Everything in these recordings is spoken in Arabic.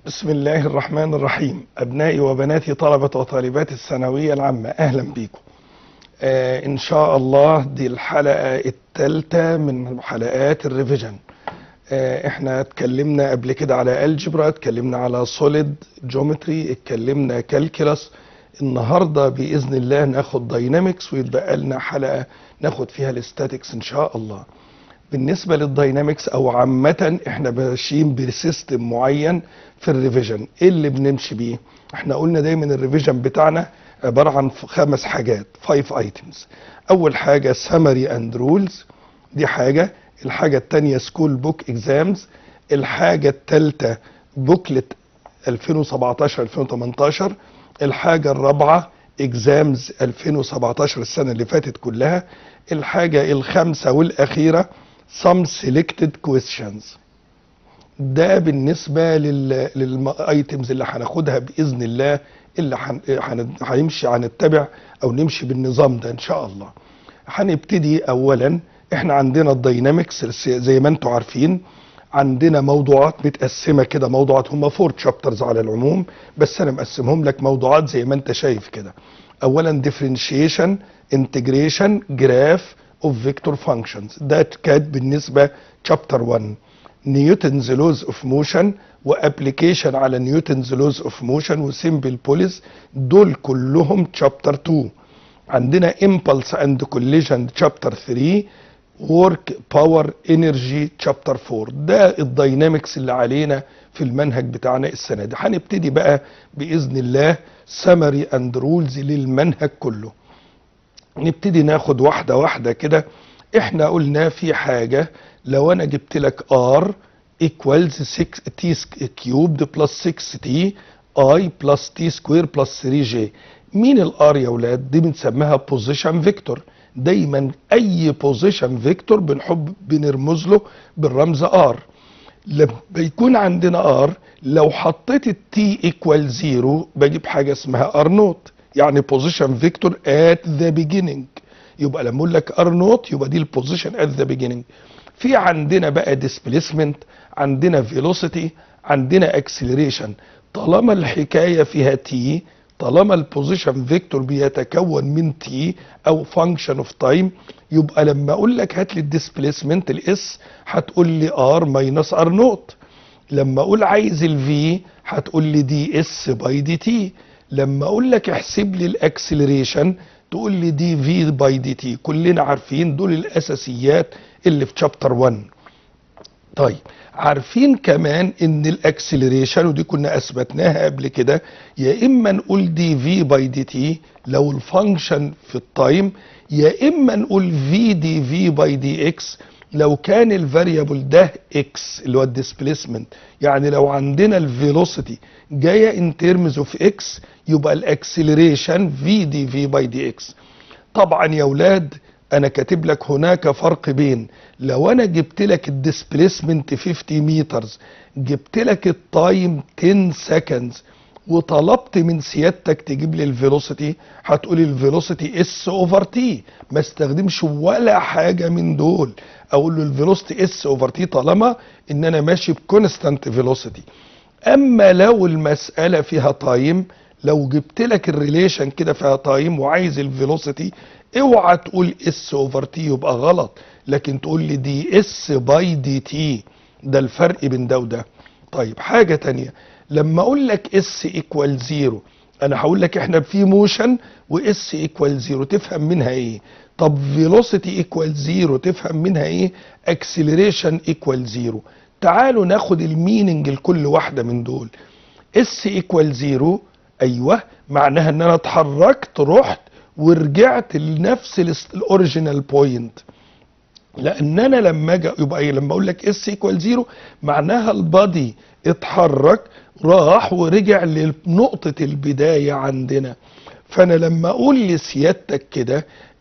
بسم الله الرحمن الرحيم. أبنائي وبناتي طلبة وطالبات الثانوية العامة، أهلا بيكم. إن شاء الله دي الحلقة الثالثة من حلقات الريفيجن. احنا اتكلمنا قبل كده على الجبرا، اتكلمنا على سوليد جيومتري، اتكلمنا كالكيلاس. النهارده بإذن الله ناخد داينامكس، ويتبقى لنا حلقة ناخد فيها الاستاتيكس إن شاء الله. بالنسبة للداينامكس او عامة احنا ماشيين بسيستم معين في الريفيجن. ايه اللي بنمشي بيه؟ احنا قلنا دايما الريفيجن بتاعنا عبارة عن 5 حاجات، 5 ايتمز. اول حاجة سمري اند رولز، دي حاجة. الحاجة التانية سكول بوك اكزامز. الحاجة التالتة بوكلت 2017-2018. الحاجة الرابعة اكزامز 2017 السنة اللي فاتت كلها. الحاجة الخامسة والاخيرة some selected questions. ده بالنسبة للايتمز اللي هناخدها بإذن الله، اللي هنمشي هنتبع او نمشي بالنظام ده ان شاء الله. هنبتدي اولا، احنا عندنا الداينامكس زي ما انتم عارفين، عندنا موضوعات متقسمة كده، موضوعات هم 4 chapters على العموم، بس انا مقسمهم لك موضوعات زي ما انت شايف كده. اولا differentiation integration graph of vector functions، ده كانت بالنسبة chapter 1. نيوتنز لوز اوف موشن وابليكيشن على نيوتنز لوز اوف موشن وسيمبل بوليس، دول كلهم chapter 2. عندنا impulse and collision chapter 3. work power energy chapter 4. ده الداينامكس اللي علينا في المنهج بتاعنا السنة دي. هنبتدي بقى بإذن الله summary and rules للمنهج كله. نبتدي ناخد واحدة واحدة كده. احنا قلنا في حاجة، لو انا جبت لك r equals 6t cubed plus 6t i plus t square plus 3j. مين الار يا ولاد؟ دي بنسميها position vector. دايما اي position vector بنرمز له بالرمز r. لما يكون عندنا r، لو حطيت التي equal 0 بجيب حاجة اسمها r naught، يعني position vector at the beginning. يبقى لما اقول لك r naught يبقى دي البوزيشن at the beginning. في عندنا بقى displacement، عندنا velocity، عندنا acceleration. طالما الحكاية فيها t، طالما البوزيشن فيكتور بيتكون من t او function of time، يبقى لما اقول لك هات لي الديسبليسمنت الاس هتقول لي r minus r naught. لما اقول عايز الفي هتقول لي دي اس باي دي تي. لما اقول لك احسب لي الاكسلريشن تقول لي دي في باي دي تي. كلنا عارفين دول الاساسيات اللي في شابتر 1. طيب عارفين كمان ان الاكسلريشن، ودي كنا اثبتناها قبل كده، يا اما نقول دي في باي دي تي لو الفانكشن في التايم، يا اما نقول في دي في باي دي اكس لو كان الفاريبل ده اكس اللي هو الديسبليسمنت. يعني لو عندنا الفيلوسيتي جايه ان ترمز اوف اكس يبقى الاكسلريشن في دي في باي دي اكس. طبعا يا اولاد انا كاتب لك هناك فرق بين لو انا جبت لك الديسبليسمنت 50 مترز، جبت لك التايم 10 سكندز، وطلبت من سيادتك تجيب لي الفيلوسيتي، هتقولي الفيلوسيتي اس اوفر تي. ما استخدمش ولا حاجه من دول، اقول له الفيلوسيتي اس اوفر تي طالما ان انا ماشي بكونستانت فيلوسيتي. اما لو المساله فيها تايم، لو جبت لك الريليشن كده فيها تايم وعايز الفيلوسيتي، اوعى تقول اس اوفر تي يبقى غلط، لكن تقول لي دي اس باي دي تي. ده الفرق بين ده وده. طيب حاجه تانية، لما اقول لك اس ايكوال 0، انا هقول لك احنا في موشن واس ايكوال 0، تفهم منها ايه؟ طب فيلوسيتي ايكوال 0 تفهم منها ايه؟ اكسلريشن ايكوال 0. تعالوا ناخد الميننج لكل واحده من دول. اس ايكوال 0 ايوه، معناها ان انا اتحركت رحت ورجعت لنفس الاوريجينال بوينت. لان انا لما اجي يبقى ايه؟ لما اقول لك اس ايكوال 0 معناها البادي اتحرك راح ورجع لنقطة البداية عندنا. فانا لما اقول لسيادتك كده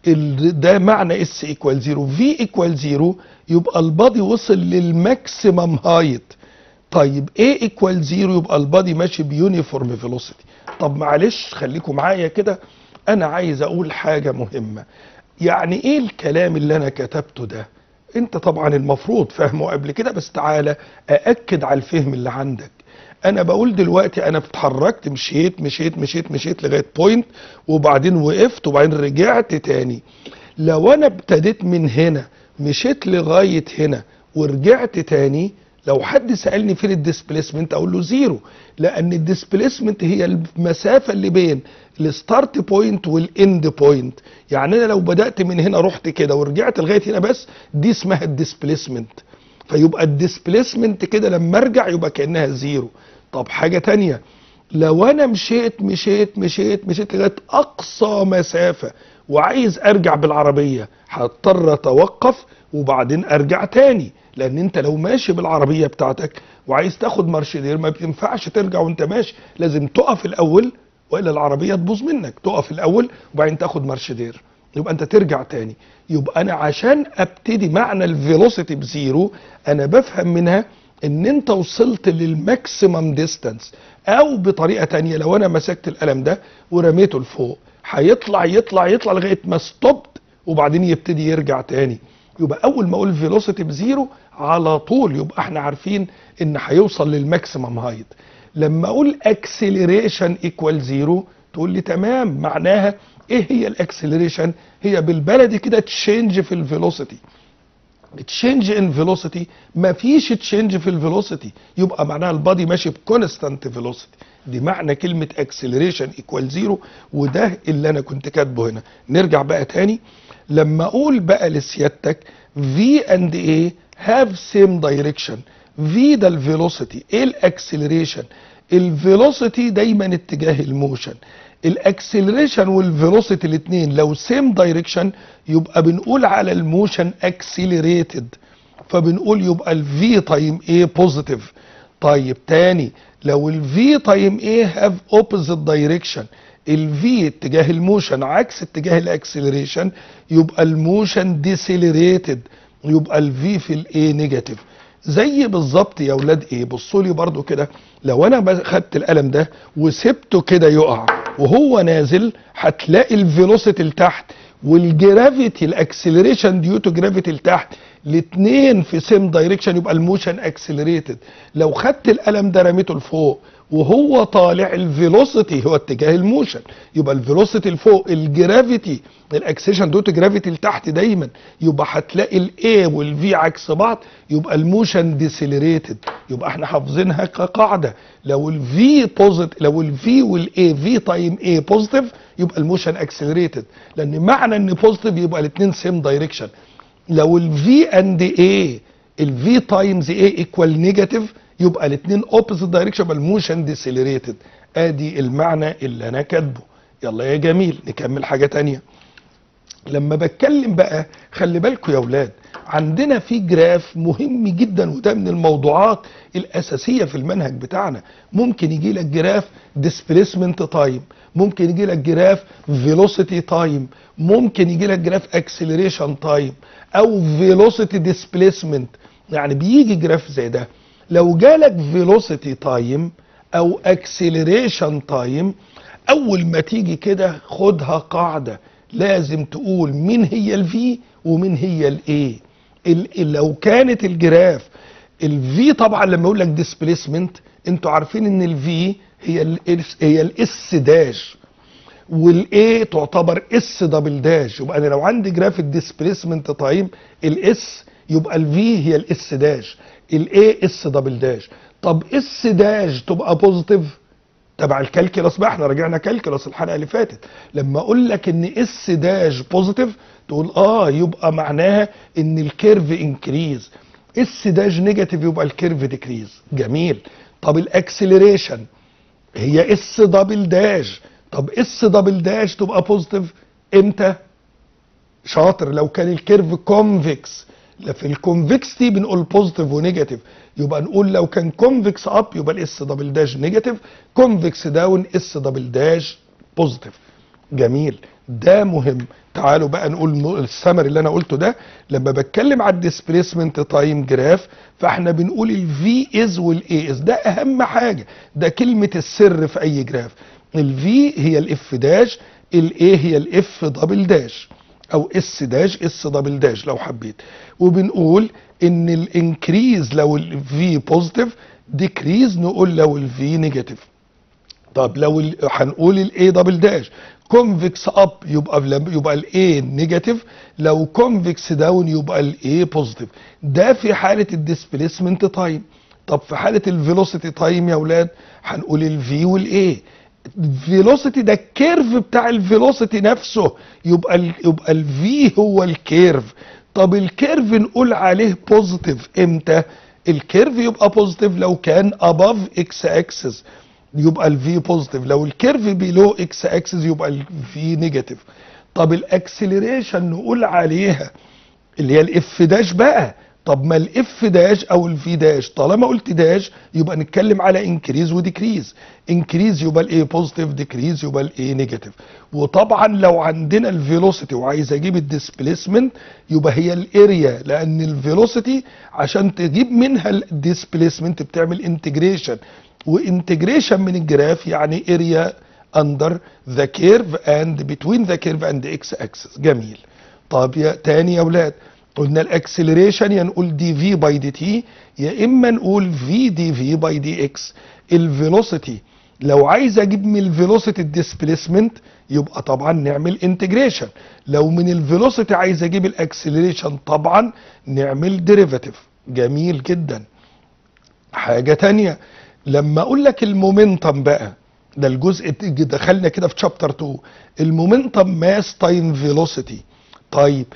ده معنى اس ايكوال 0. في ايكوال 0 يبقى البادي وصل للماكسيمم هايت. طيب ايه ايكوال 0 يبقى البادي ماشي بيونيفورم فيلوسيتي. طب معلش خليكم معايا كده، انا عايز اقول حاجة مهمة. يعني ايه الكلام اللي انا كتبته ده؟ انت طبعا المفروض فاهمه قبل كده، بس تعالى اأكد على الفهم اللي عندك. انا بقول دلوقتي انا اتحركت، مشيت لغايه بوينت، وبعدين وقفت، وبعدين رجعت تاني. لو انا ابتديت من هنا مشيت لغايه هنا ورجعت تاني، لو حد سالني فين الديسبليسمنت اقول له زيرو، لان الديسبليسمنت هي المسافه اللي بين الستارت بوينت والاند بوينت. يعني انا لو بدات من هنا رحت كده ورجعت لغايه هنا بس، دي اسمها الديسبليسمنت. فيبقى الديسبليسمنت كده لما ارجع يبقى كانها زيرو. طب حاجه تانية، لو انا مشيت لغايه اقصى مسافه وعايز ارجع بالعربيه، هضطر اتوقف وبعدين ارجع تاني، لان انت لو ماشي بالعربيه بتاعتك وعايز تاخد مارشدير ما بينفعش ترجع وانت ماشي، لازم تقف الاول والا العربيه تبوظ منك. تقف الاول وبعدين تاخد مارشدير، يبقى انت ترجع تاني. يبقى انا عشان ابتدي معنى الفيلوسيتي بزيرو، انا بفهم منها ان انت وصلت للماكسيمم ديستانس. او بطريقه تانية، لو انا مسكت القلم ده ورميته لفوق، هيطلع لغايه ما ستوبت وبعدين يبتدي يرجع تاني. يبقى اول ما اقول فيلوسيتي بزيرو على طول يبقى احنا عارفين ان هيوصل للماكسيمم هايت. لما اقول اكسلريشن ايكوال زيرو تقول لي تمام، معناها ايه هي الاكسلريشن؟ هي بالبلدي كده تشينج في الفيلوسيتي. تشينج ان فيلوسيتي، مفيش تشينج في الفيلوسيتي، يبقى معناها البادي ماشي بكونستانت فيلوسيتي. دي معنى كلمه اكسلريشن ايكوال زيرو، وده اللي انا كنت كاتبه هنا. نرجع بقى تاني، لما اقول بقى لسيادتك V and A have same direction. V ده الفيلوسيتي، ايه الاكسلريشن؟ الفيلوسيتي دايما اتجاه الموشن. الاكسلريشن والفيلوسيتي الاثنين لو سيم دايركشن يبقى بنقول على الموشن اكسلريتد، فبنقول يبقى الفي تايم ايه بوزيتيف. طيب تاني، لو الفي تايم ايه هاف اوبوزيت دايركشن، الفي اتجاه الموشن عكس اتجاه الاكسلريشن، يبقى الموشن ديسيلريتد، يبقى الفي في الايه نيجاتيف. زي بالظبط يا اولاد ايه، بصوا لي برضو كده، لو انا خدت القلم ده وسبته كده يقع وهو نازل، هتلاقي الفيلوسيتي لتحت والجرافيتي الاكسلريشن ديو تو جرافيتي لتحت، الاثنين في سيم دايركشن، يبقى الموشن اكسلريتد. لو خدت القلم ده رميته لفوق وهو طالع، الفيلوسيتي هو اتجاه الموشن، يبقى الفيلوسيتي لفوق، الجرافيتي الاكسلريشن ديو تو جرافيتي لتحت دايما، يبقى هتلاقي الاي والفي عكس بعض، يبقى الموشن ديسيلريتد. يبقى احنا حافظينها كقاعده، لو الفي بوزيتيف، لو الفي والاي في تايم اي بوزيتيف يبقى الموشن اكسلريتد، لان معنى ان بوزيتيف يبقى الاثنين سيم دايركشن. لو الفي اند اي، الفي تايمز اي ايكوال نيجاتيف، يبقى الاثنين اوبوزيت دايركشن، يبقى الموشن ديسيلريتد. ادي المعنى اللي انا كاتبه. يلا يا جميل نكمل حاجه تانية. لما بتكلم بقى، خلي بالكم يا اولاد، عندنا في جراف مهم جدا، وده من الموضوعات الاساسيه في المنهج بتاعنا. ممكن يجي لك جراف ديسبليسمنت تايم، ممكن يجي لك جراف فيلوسيتي تايم، ممكن يجي لك جراف اكسلريشن تايم، او فيلوسيتي ديسبليسمنت. يعني بيجي جراف زي ده. لو جالك فيلوسيتي تايم او اكسلريشن تايم، اول ما تيجي كده خدها قاعده، لازم تقول مين هي الفي ومين هي الاي. لو كانت الجراف الفي، طبعا لما اقول لك ديسبليسمنت، انتوا عارفين ان الفي هي الاس داش، والاي تعتبر اس دبل داش. يبقى انا لو عندي جراف الديسبليسمنت تايم الاس، يبقى الفي هي الاس داش، الاي اس دبل داش. طب اس داش تبقى بوزيتيف تبع الكالكيولاس بقى، احنا راجعنا كالكيولاس الحلقه اللي فاتت. لما اقول لك ان اس داش بوزيتيف تقول يبقى معناها ان الكيرف انكريز. اس داش نيجاتيف يبقى الكيرف ديكريز. جميل. طب الاكسلريشن هي اس دبل داش، طب اس دبل داش تبقى بوزيتيف امتى؟ شاطر، لو كان الكيرف كونفكس. في الكونفكستي بنقول بوزيتيف ونيجاتيف، يبقى نقول لو كان كونفكس اب يبقى الاس دبل داش نيجاتيف، كونفكس داون اس دبل داش بوزيتيف. جميل، ده مهم. تعالوا بقى نقول السمر اللي انا قلته ده. لما بتكلم على الديسبليسمنت تايم جراف، فاحنا بنقول الفي از والاي از، ده اهم حاجه، ده كلمه السر في اي جراف. الفي هي الاف داش، الاي هي الاف دبل داش، او اس داش اس دبل داش لو حبيت. وبنقول ان الانكريز لو الفي بوزيتيف، ديكريز نقول لو الفي نيجاتيف. طب لو هنقول الاي دبل داش كونفكس اب يبقى الاي نيجاتيف، لو كونفكس داون يبقى الاي بوزيتيف. ده في حاله الديسبيسمنت تايم. طب في حاله الفيلوسيتي تايم يا اولاد هنقول الفي والاي. الفيلوسيتي ده الكيرف بتاع الفيلوسيتي نفسه، يبقى الفي هو الكيرف. طب الكيرف نقول عليه بوزيتيف امتى؟ الكيرف يبقى بوزيتيف لو كان above اكس اكسس يبقى الفي بوزيتيف، لو الكيرف بيلو اكس اكسس يبقى الفي نيجاتيف. طب الاكسلريشن نقول عليها اللي هي الاف داش بقى. طب ما الاف داش او الفي داش طالما قلت داش يبقى نتكلم على انكريز وديكريز. انكريز يبقى الاي بوزيتيف، ديكريز يبقى الاي نيجاتيف. وطبعا لو عندنا الفيلوسيتي وعايز اجيب الديسبيسمنت يبقى هي الاريا، لان الفيلوسيتي عشان تجيب منها الديسبيسمنت بتعمل انتجريشن، وانتجريشن من الجراف يعني اريا اندر ذا كيرف اند بتوين ذا كيرف اند اكس اكسس. جميل. طب يا تاني يا اولاد قلنا الاكسلريشن يا نقول دي في باي دي تي، يا اما نقول في دي في باي دي اكس. الفيلوسيتي لو عايز اجيب من الفيلوسيتي الديسبيسمنت يبقى طبعا نعمل انتجريشن، لو من الفيلوسيتي عايز اجيب الاكسلريشن طبعا نعمل ديريفاتيف. جميل جدا. حاجه تانيه لما اقول لك المومنتم بقى، ده الجزء دخلنا كده في شابتر 2، المومنتم ماس تايم فيلوسيتي. طيب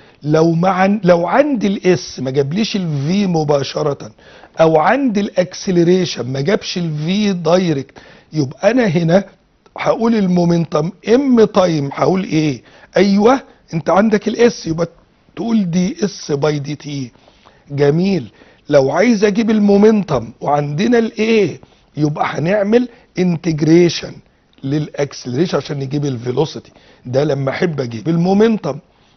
لو عندي الاس ما جابليش الفي مباشره، او عندي الاكسلريشن ما جابش الفي دايركت، يبقى انا هنا هقول المومنتم ام تايم هقول ايه؟ ايوه انت عندك الاس يبقى تقول دي اس باي دي تي. جميل. لو عايز اجيب المومنتم وعندنا الايه يبقى هنعمل انتجريشن للاكسلريشن عشان نجيب الفيلوسيتي، ده لما احب اجيب المومنتم.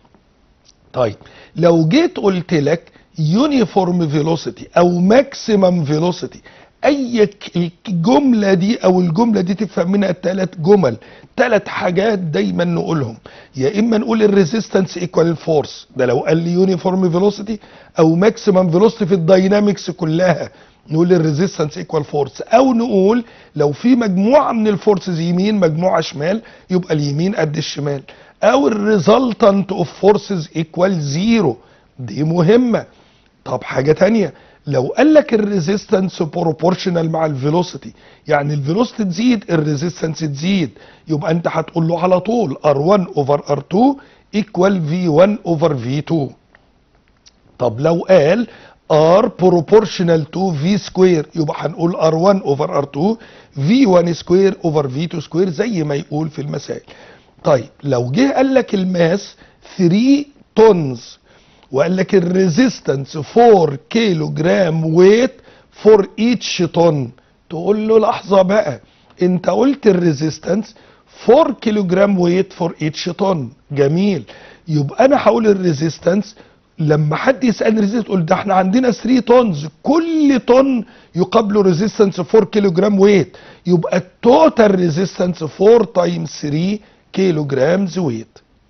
طيب لو جيت قلت لك يونيفورم فيلوسيتي او ماكسيمم فيلوسيتي، اي الجمله دي او الجمله دي تفهم منها ثلاث جمل، ثلاث حاجات دايما نقولهم. يا اما نقول الريزيستنس ايكوال الفورس، ده لو قال لي يونيفورم فيلوسيتي، او ماكسيمم فيلوسيتي في الداينامكس كلها نقول الريزيستنس ايكوال فورس، او نقول لو في مجموعه من الفورسز يمين مجموعه شمال يبقى اليمين قد الشمال، او الريزلتنت اوف فورسز ايكوال زيرو. دي مهمه. طب حاجه تانيه لو قال لك الريزيستنس بروبورشنال مع الفيلوسيتي، يعني الفيلوسيتي تزيد الريزيستنس تزيد، يبقى انت هتقول له على طول R1 over R2 equal V1 over V2. طب لو قال R proportional to V square يبقى هنقول R1 over R2 V1 square over V2 square زي ما يقول في المسائل. طيب لو جه قال لك الماس 3 طنز وقال لك الريزيستنس 4 كيلو جرام ويت فور ايتش طن، تقول له لحظه بقى انت قلت الريزيستنس 4 كيلو جرام ويت فور ايتش طن. جميل. يبقى انا هقول الريزيستنس لما حد يسالني ريزيستنس تقول ده احنا عندنا 3 طنز، كل طن يقابله ريزيستنس 4 كيلو جرام ويت، يبقى التوتال ريزيستنس 4 تايمز 3 كيلو جرامز ويت.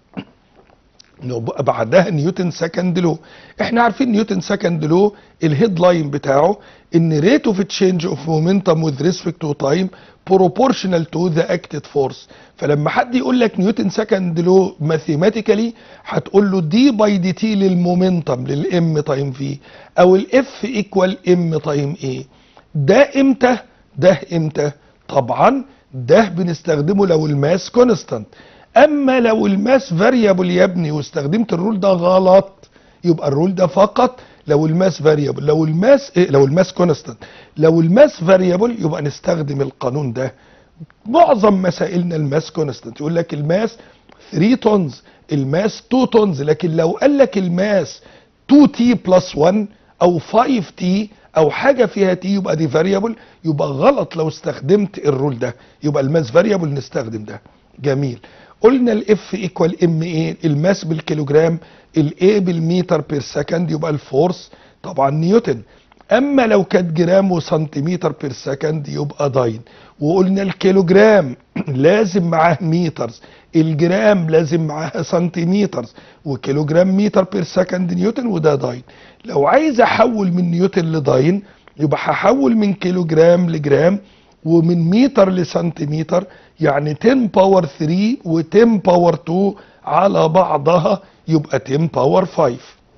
بعدها نيوتن سكند لو. احنا عارفين نيوتن سكند لو الهيد لاين بتاعه ان ريت اوف تشينج اوف مومنتم وذ ريسبكت تو تايم بروبورشنال تو ذا اكتد فورس. فلما حد يقول لك نيوتن سكند لو ماثيماتيكالي هتقول له دي باي دي تي للمومنتم للام تايم في، او الاف ايكوال ام تايم ايه. ده امتى؟ ده امتى؟ طبعا ده بنستخدمه لو الماس كونستانت. اما لو الماس فاريبل يا ابني واستخدمت الرول ده غلط، يبقى الرول ده فقط لو الماس فاريبل. لو الماس كونستانت. لو الماس فاريبل يبقى نستخدم القانون ده. معظم مسائلنا الماس كونستانت، يقول لك الماس 3 طنز، الماس 2 طنز، لكن لو قال لك الماس 2t بلس 1 او 5t او حاجه فيها t يبقى دي فاريبل، يبقى غلط لو استخدمت الرول ده، يبقى الماس فاريبل نستخدم ده. جميل. قلنا الاف ايكوال ام ايه، الماس بالكيلوجرام، الاي بالمتر بير سكند، يبقى الفورس طبعا نيوتن. اما لو كانت جرام وسنتيمتر بير سكند يبقى داين. وقلنا الكيلوجرام لازم معاه مترز، الجرام لازم معاها سنتيمترز، وكيلوجرام متر بير سكند نيوتن، وده داين. لو عايز احول من نيوتن لداين يبقى هحول من كيلو جرام لجرام ومن متر لسنتيمتر، يعني 10 باور 3 و10 باور 2 على بعضها يبقى 10 باور 5.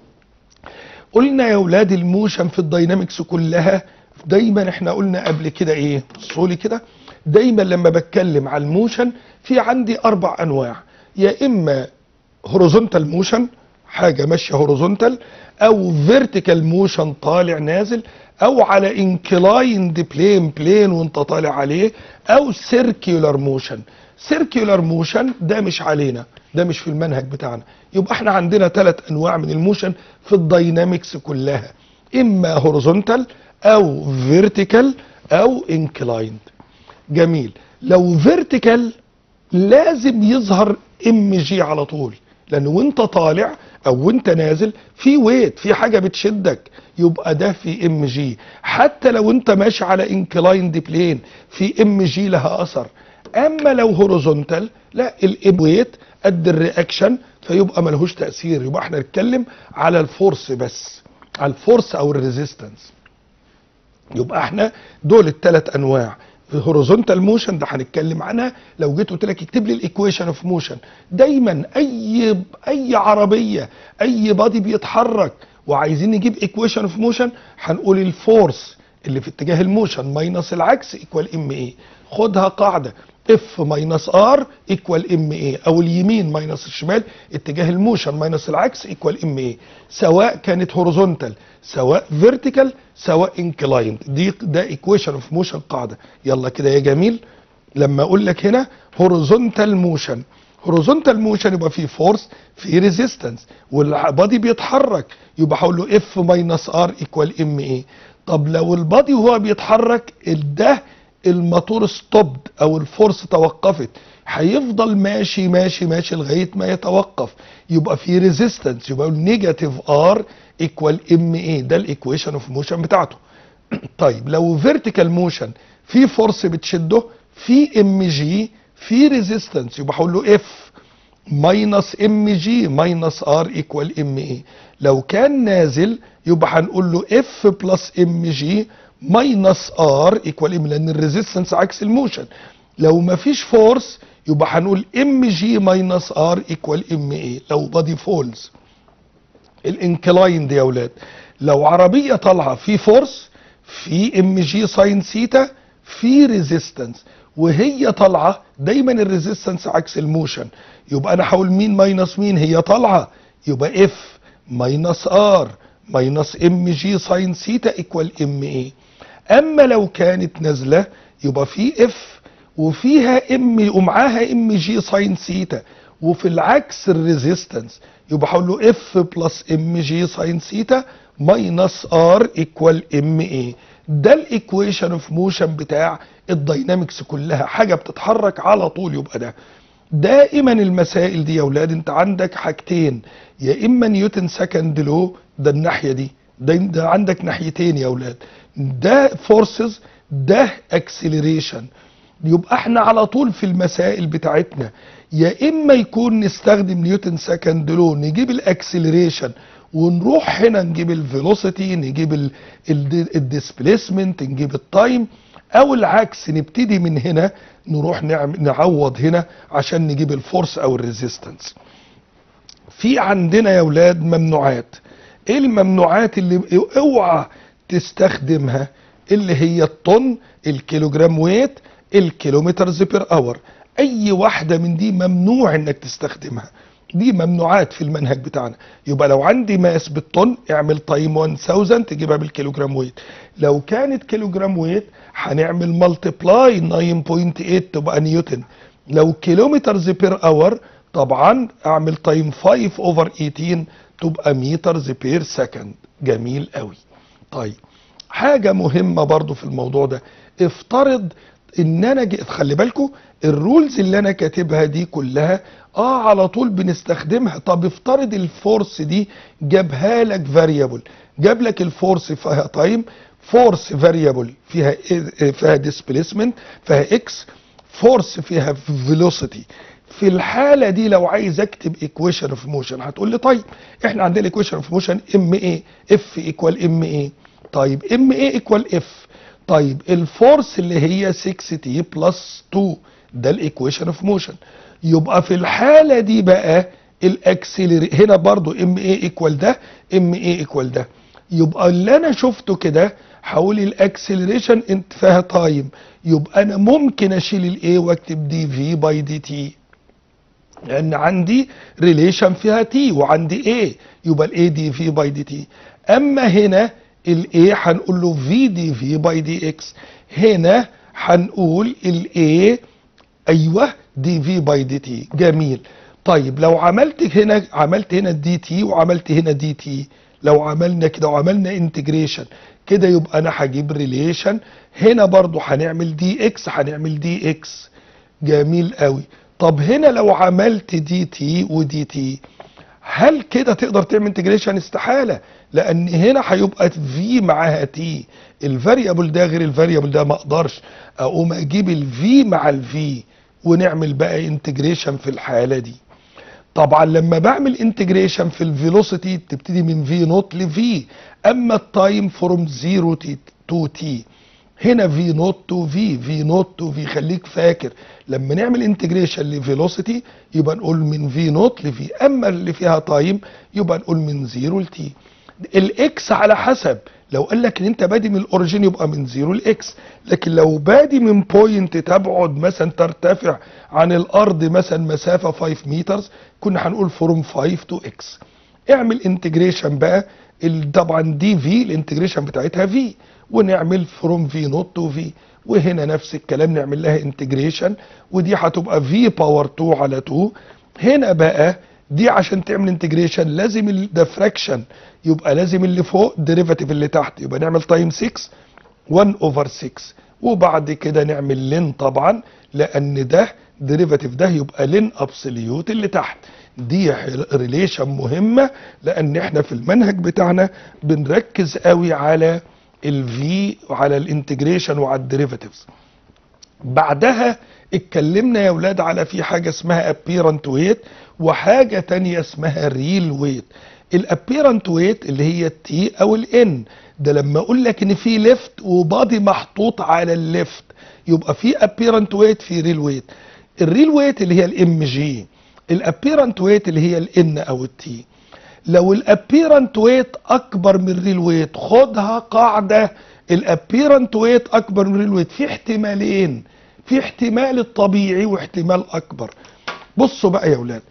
قلنا يا ولاد الموشن في الداينامكس كلها دايما احنا قلنا قبل كده ايه، بصوا لي كده، دايما لما بتكلم على الموشن في عندي 4 انواع، يا اما هوريزونتال موشن حاجه ماشيه هوريزونتال، او فيرتيكال موشن طالع نازل، او على انكلايند بلين وانت طالع عليه، او سيركيولار موشن. سيركيولار موشن ده مش علينا، ده مش في المنهج بتاعنا. يبقى احنا عندنا 3 انواع من الموشن في الداينامكس كلها، اما هوريزونتال او فيرتيكال او انكلايند. جميل. لو فيرتيكال لازم يظهر ام جي على طول، لان وانت طالع او وانت نازل في ويت، في حاجه بتشدك، يبقى ده في ام جي. حتى لو انت ماشي على انكلايند بلين في ام جي لها اثر. اما لو هوريزونتال لا، الام ويت قد الرياكشن فيبقى ملهوش تاثير. يبقى احنا نتكلم على الفورس بس، على الفورس او الريزيستنس. يبقى احنا دول ال3 انواع. في هوريزونتال موشن ده هنتكلم عنها، لو جيت قلت لك اكتب لي الايكويشن اوف موشن، دايما اي عربيه اي بادي بيتحرك وعايزين نجيب ايكويشن اوف موشن هنقول الفورس اللي في اتجاه الموشن ماينس العكس ايكوال ام اي. خدها قاعده، اف ماينس ار ايكوال ام اي، او اليمين ماينس الشمال اتجاه الموشن ماينس العكس ايكوال ام اي، سواء كانت هوريزونتال سواء فيرتيكال سواء انكلايند. ده ايكويشن اوف موشن قاعده. يلا كده يا جميل، لما اقول لك هنا هوريزونتال موشن، هوريزونتال موشن يبقى فيه فورس في ريزيستنس والبادي بيتحرك، يبقى هقول له اف ماينس ار ايكوال ام اي. طب لو البادي وهو بيتحرك ده الموتور ستوبد او الفورس توقفت، هيفضل ماشي ماشي ماشي لغايه ما يتوقف، يبقى في ريزيستنس، يبقى نيجاتيف ار ايكوال ام اي. ده الايكويشن اوف موشن بتاعته. طيب لو فيرتيكال موشن في فورس بتشده، في ام جي، في ريزيستنس، يبقى هقول له اف ماينس ام جي ماينس ار ايكوال ام اي. لو كان نازل يبقى هنقول له اف بلس ام جي ماينس ار ايكوال ام، لان الريزيستنس عكس الموشن. لو مفيش فورس يبقى هنقول ام جي ماينس ار ايكوال ام اي لو بادي فولز. الانكلايند يا اولاد، لو عربيه طالعه في فورس في ام جي ساين سيتا في ريزيستنس، وهي طالعه دايما الريزيستنس عكس الموشن، يبقى انا هقول مين ماينس مين، هي طالعه يبقى اف ماينس ار ماينس ام جي ساين سيتا ايكوال ام اي. اما لو كانت نازله يبقى في اف وفيها ام ومعاها ام جي ساين سيتا وفي العكس الريزيستنس، يبقى هقول له اف بلس ام جي ساين سيتا ماينس ار ايكوال ام اي. ده الايكويشن اوف موشن بتاع الداينامكس كلها، حاجه بتتحرك على طول. يبقى ده دائما المسائل دي يا اولاد انت عندك حاجتين، يا اما نيوتن سكند لو ده الناحيه دي، ده عندك ناحيتين يا اولاد، ده فورسز ده اكسلريشن. يبقى احنا على طول في المسائل بتاعتنا يا اما يكون نستخدم نيوتن سكند لو نجيب الاكسلريشن ونروح هنا نجيب الفيلوسيتي، نجيب الديسبليسمنت، نجيب التايم، او العكس نبتدي من هنا نروح نعوض هنا عشان نجيب الفورس او الريزيستنس. في عندنا يا اولاد ممنوعات. ايه الممنوعات اللي اوعى تستخدمها؟ اللي هي الطن، الكيلوجرام ويت، الكيلومترز بير اور. اي واحدة من دي ممنوع انك تستخدمها، دي ممنوعات في المنهج بتاعنا. يبقى لو عندي ماس بالطن اعمل تايم 1000 تجيبها بالكيلوجرام ويت. لو كانت كيلوجرام ويت هنعمل ملتبلاي 9.8 تبقى نيوتن. لو كيلومترز بير اور طبعا اعمل تايم 5 اوفر 18 تبقى مترز بير سكند. جميل قوي. طيب حاجة مهمة برضو في الموضوع ده، افترض ان انا خلي بالكم الرولز اللي انا كاتبها دي كلها على طول بنستخدمها. طب افترض الفورس دي جابها لك فاريبل، جاب لك الفورس فيها تايم، فورس فاريبل فيها ديسبليسمنت، فيها اكس، فورس فيها فيلوسيتي. في الحالة دي لو عايز اكتب ايكويشن اوف موشن هتقول لي طيب احنا عندنا ايكويشن اوف موشن ام اي اف ايكوال ام اي. طيب ام اي ايكوال اف. طيب الفورس اللي هي 6 تي بلس 2 ده الايكويشن اوف موشن. يبقى في الحاله دي بقى هنا برضو ام اي ايكوال ده، ام اي ايكوال ده. يبقى اللي انا شفته كده هقول الاكسلريشن انت فيها تايم، يبقى انا ممكن اشيل الاي واكتب دي في باي دي تي، لان عندي ريليشن فيها تي وعندي اي، يبقى الاي دي في باي دي تي. اما هنا الاي هنقول له في دي في باي دي اكس. هنا هنقول الاي ايوه دي في باي دي تي. جميل. طيب لو عملت هنا دي تي وعملت هنا دي تي، لو عملنا كده وعملنا انتجريشن كده يبقى انا هجيب ريليشن. هنا برضو هنعمل دي اكس، هنعمل دي اكس. جميل قوي. طب هنا لو عملت دي تي ودي تي، هل كده تقدر تعمل انتجريشن؟ استحاله، لان هنا هيبقى في معاها تي، الفاريبل ده غير الفاريبل ده، ما اقدرش اقوم اجيب الفي مع الفي ونعمل بقى انتجريشن في الحاله دي. طبعا لما بعمل انتجريشن في الفيلوسيتي بتبتدي من في نوت لفي، اما التايم فروم 0 تو تي هنا في نوت تو في، في نوت تو في. خليك فاكر لما نعمل انتجريشن لفيلوسيتي يبقى نقول من في نوت لفي، اما اللي فيها تايم يبقى نقول من 0 لتي. الاكس على حسب، لو قال لك ان انت بادي من الاوريجين يبقى من 0 لاكس، لكن لو بادي من بوينت تبعد مثلا ترتفع عن الارض مثلا مسافه 5 متر كنا هنقول فروم 5 تو اكس. اعمل انتجريشن بقى. طبعا دي في الانتجريشن بتاعتها في، ونعمل فروم في نوت تو في. وهنا نفس الكلام نعمل لها انتجريشن، ودي هتبقى في باور 2 على 2. هنا بقى دي عشان تعمل انتجريشن لازم ده فراكشن، يبقى لازم اللي فوق ديريفاتيف اللي تحت، يبقى نعمل تايم 6 1 اوفر 6. وبعد كده نعمل لين طبعا، لان ده ديريفاتيف ده يبقى لين ابسوليوت اللي تحت. دي ريليشن مهمه، لان احنا في المنهج بتاعنا بنركز قوي على الفي وعلى الانتجريشن وعلى الديريفاتيفز. بعدها اتكلمنا يا ولاد على في حاجه اسمها apparent weight وحاجه تانية اسمها real weight. الابيرنت ويت اللي هي التي او الان، ده لما اقول لك ان في ليفت وبادي محطوط على الليفت يبقى في ابيرنت ويت في ريل ويت. الريل ويت اللي هي الام جي، الابيرنت ويت اللي هي الان او التي. لو الابيرنت ويت اكبر من الريل ويت خدها قاعده، الابيرنت ويت اكبر من الريل ويت في احتمالين، في احتمال الطبيعي واحتمال اكبر. بصوا بقى يا ولاد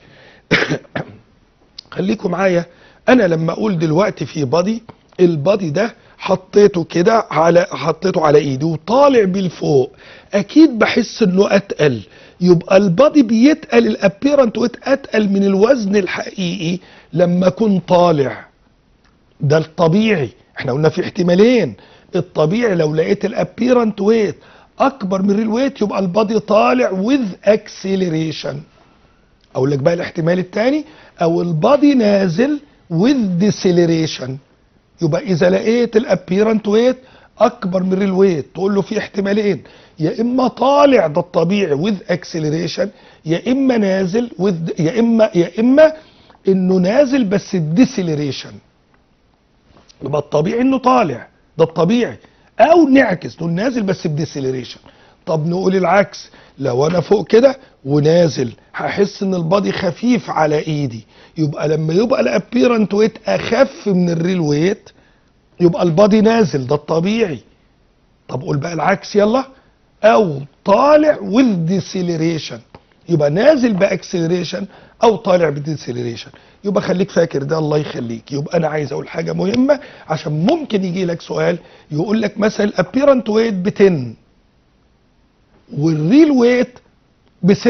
خليكم معايا. انا لما اقول دلوقتي في بادي، البادي ده حطيته على ايدي وطالع بالفوق، اكيد بحس انه اتقل، يبقى البادي بيتقل، الابيرنت ويت اتقل من الوزن الحقيقي لما اكون طالع. ده الطبيعي، احنا قلنا في احتمالين. الطبيعي لو لقيت الابيرنت ويت اكبر من الريل ويت يبقى البادي طالع وذ اكسلريشن. اقول لك بقى الاحتمال الثاني، او البادي نازل with deceleration. يبقى اذا لقيت الابيرنت ويت اكبر من الريل ويت تقول له في احتمالين، يا اما طالع ده الطبيعي with acceleration، يا اما نازل with يا اما انه نازل بس deceleration. يبقى الطبيعي انه طالع ده الطبيعي، او نعكس نقول نازل بس بديسيلريشن. طب نقول العكس، لو انا فوق كده ونازل هحس ان البادي خفيف على ايدي، يبقى لما يبقى الابيرنت ويت اخف من الريل ويت يبقى البادي نازل ده الطبيعي. طب قول بقى العكس يلا، او طالع والديسيلريشن، يبقى نازل باكسلريشن او طالع بديسيلريشن. يبقى خليك فاكر ده الله يخليك. يبقى انا عايز اقول حاجه مهمه عشان ممكن يجي لك سؤال يقول لك مثلا الابيرنت ويت ب 10 والريل ويت ب 7،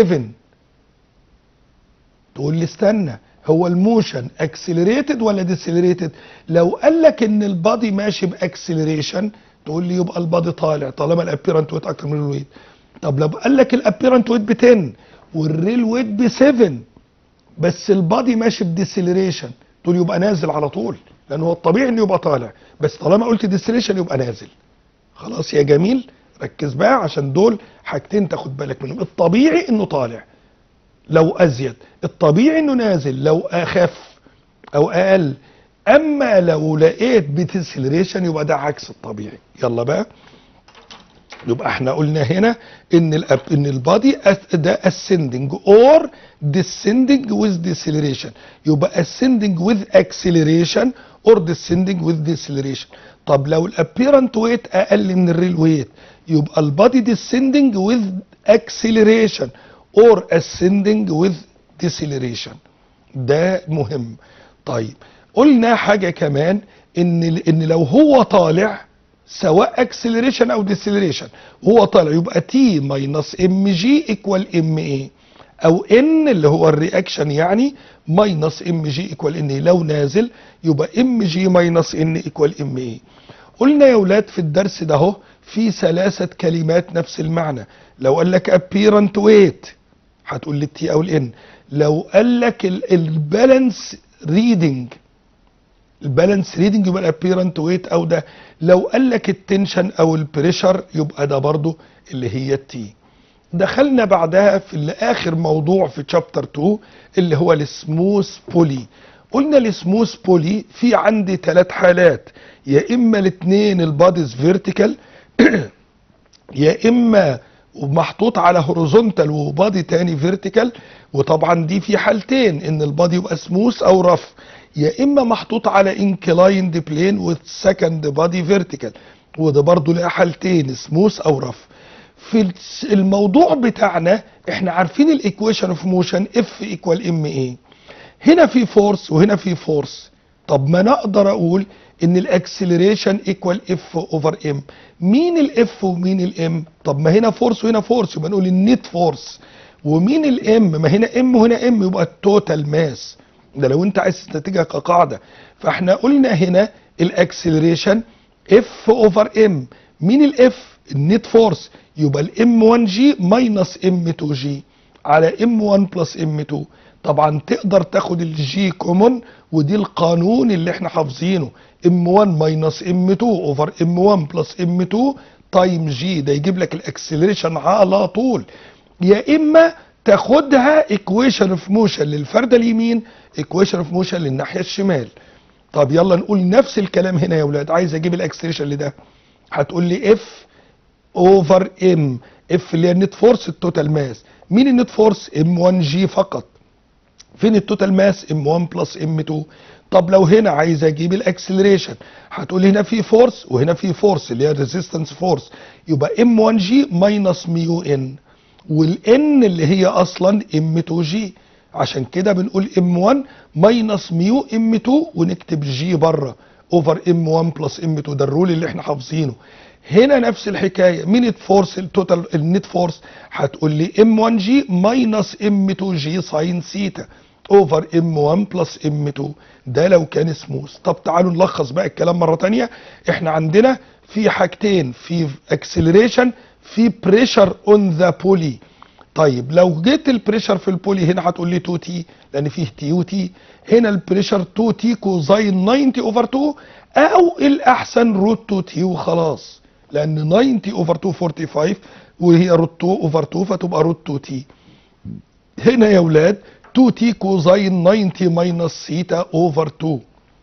تقول لي استنى هو الموشن اكسلريتد ولا ديسلريتد؟ لو قال لك ان البادي ماشي باكسلريشن تقول لي يبقى البادي طالع طالما الابيرنت ويت اكتر من الريل ويت. طب لو قال لك الابيرنت ويت ب 10 والريل ويت ب 7 بس البادي ماشي بديسلريشن تقول يبقى نازل على طول، لان هو الطبيعي انه يبقى طالع، بس طالما قلت ديسلريشن يبقى نازل. خلاص يا جميل، ركز بقى عشان دول حاجتين تاخد بالك منهم. الطبيعي انه طالع لو ازيد، الطبيعي انه نازل لو اخف او اقل. اما لو لقيت بديسلريشن يبقى ده عكس الطبيعي. يلا بقى، يبقى احنا قلنا هنا ان البادي ده ascending or descending with deceleration، يبقى ascending with acceleration or descending with deceleration. طب لو الابيرنت ويت اقل من الريل ويت يبقى البادي descending with acceleration or ascending with deceleration. ده مهم. طيب قلنا حاجة كمان، ان لو هو طالع سواء اكسلريشن او ديسلريشن وهو طالع يبقى تي ماينس ام جي ايكوال ام اي، او ان اللي هو الرياكشن يعني ماينس ام جي ايكوال ان اي. لو نازل يبقى ام جي ماينس ان ايكوال ام اي. قلنا يا ولاد في الدرس ده اهو في 3 كلمات نفس المعنى. لو قال لك apparent weight هتقول لي التي او الان. لو قال لك البالانس ريدنج، البالانس ريدنج يبقى الابيرنت ويت او ده. لو قال لك التنشن او البريشر يبقى ده برضو اللي هي التي. دخلنا بعدها في اخر موضوع في تشابتر 2 اللي هو السموث بولي. قلنا السموث بولي في عندي 3 حالات، يا اما الاثنين الباديز فيرتيكال يا اما محطوط على هوريزونتال وبادي تاني فيرتيكال، وطبعا دي في حالتين ان البادي يبقى سموث او رف، يا اما محطوط على انكلايند بلين والسكند بادي فيرتيكال، وده برضو لها حالتين سموث او رف. في الموضوع بتاعنا احنا عارفين الايكويشن اوف موشن اف ايكوال ام اي. هنا في فورس وهنا في فورس. طب ما انا اقدر اقول ان الاكسلريشن ايكوال اف اوفر ام. مين الاف ومين الام؟ طب ما هنا فورس وهنا فورس يبقى نقول النت فورس. ومين الام؟ ما هنا ام وهنا ام يبقى التوتال ماس. ده لو انت عايز تستنتجها كقاعده. فاحنا قلنا هنا الاكسلريشن اف اوفر ام. مين الاف؟ النت فورس، يبقى الام 1 جي ماينس ام 2 جي على ام 1 بلس ام 2. طبعا تقدر تاخد الجي كومون، ودي القانون اللي احنا حافظينه، ام 1 ماينس ام 2 اوفر ام 1 بلس ام 2 تايم جي، ده يجيب لك الاكسلريشن على طول. يا اما تاخدها ايكويشن اوف موشن للفرده اليمين، ايكويشن اوف موشن للناحيه الشمال. طب يلا نقول نفس الكلام هنا يا اولاد. عايز اجيب الاكسلريشن لده، هتقول لي اف اوفر ام. اف اللي هي النت فورس التوتال ماس. مين النت فورس؟ ام 1 جي فقط. فين التوتال ماس؟ ام 1 بلس ام 2. طب لو هنا عايز اجيب الاكسلريشن هتقول هنا في فورس وهنا في فورس اللي هي ريزيستنس فورس، يبقى ام 1 جي ماينس ميو ان، والان اللي هي اصلا ام 2 جي. عشان كده بنقول ام 1 ماينس ميو ام 2 ونكتب جي بره اوفر ام 1 بلس ام 2. ده الرول اللي احنا حافظينه. هنا نفس الحكايه. مين الفورس؟ التوتال النت فورس. هتقول لي ام 1 جي ماينس ام 2 جي ساين سيتا اوفر ام 1 بلس ام 2. ده لو كان سموث. طب تعالوا نلخص بقى الكلام مره ثانيه. احنا عندنا في حاجتين، في اكسلريشن، في بريشر اون ذا بولي. طيب لو جيت البريشر في البولي هنا هتقول لي 2 تي لان فيه تي وتي. هنا البريشر 2 تي كوزاين 90 اوفر 2، او الاحسن روت 2 تي وخلاص، لان 90 اوفر 2 45 وهي روت 2 اوفر 2 فتبقى روت 2 تي. هنا يا اولاد 2 تي كوزاين 90 ماينس سيتا اوفر 2.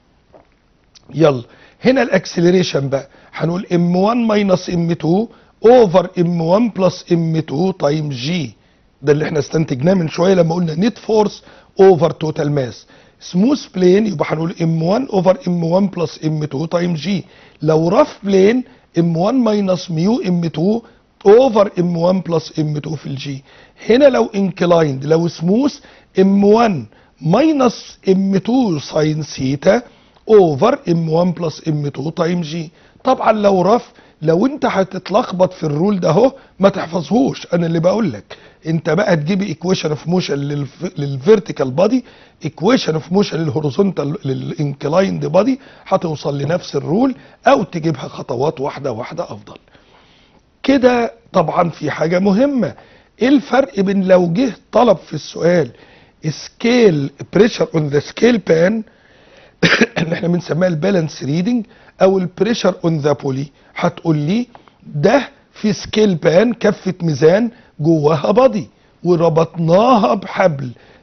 يلا هنا الاكسلريشن بقى هنقول ام 1 ماينس ام 2 اوفر ام 1 بلس ام 2 تايم جي. ده اللي احنا استنتجناه من شويه لما قلنا نت فورس اوفر توتال ماس. سموث بلين يبقى هنقول ام 1 اوفر ام 1 بلس ام 2 تايم جي. لو رف بلين ام 1 ماينس ميو ام 2 اوفر ام 1 بلس ام 2 في الجي. هنا لو انكلايند، لو سموث ام 1 ماينس ام 2 ساين سيتا اوفر ام 1 بلس ام 2 تايم جي. طبعا لو رف، لو انت هتتلخبط في الرول ده اهو ما تحفظهوش، انا اللي بقول لك. انت بقى تجيب ايكويشن اوف موشن للفيرتيكال بادي، ايكويشن اوف موشن للهوريزونتال للانكلايند بادي، هتوصل لنفس الرول، او تجيبها خطوات واحده واحده افضل كده. طبعا في حاجه مهمه، ايه الفرق بين لو جه طلب في السؤال سكيل بريشر اون ذا سكيل بان اللي احنا بنسميها البالانس ريدنج، او البريشر اون ذا بولي، هتقول لي ده في سكيل بان كفه ميزان جواها بادي وربطناها بحبل،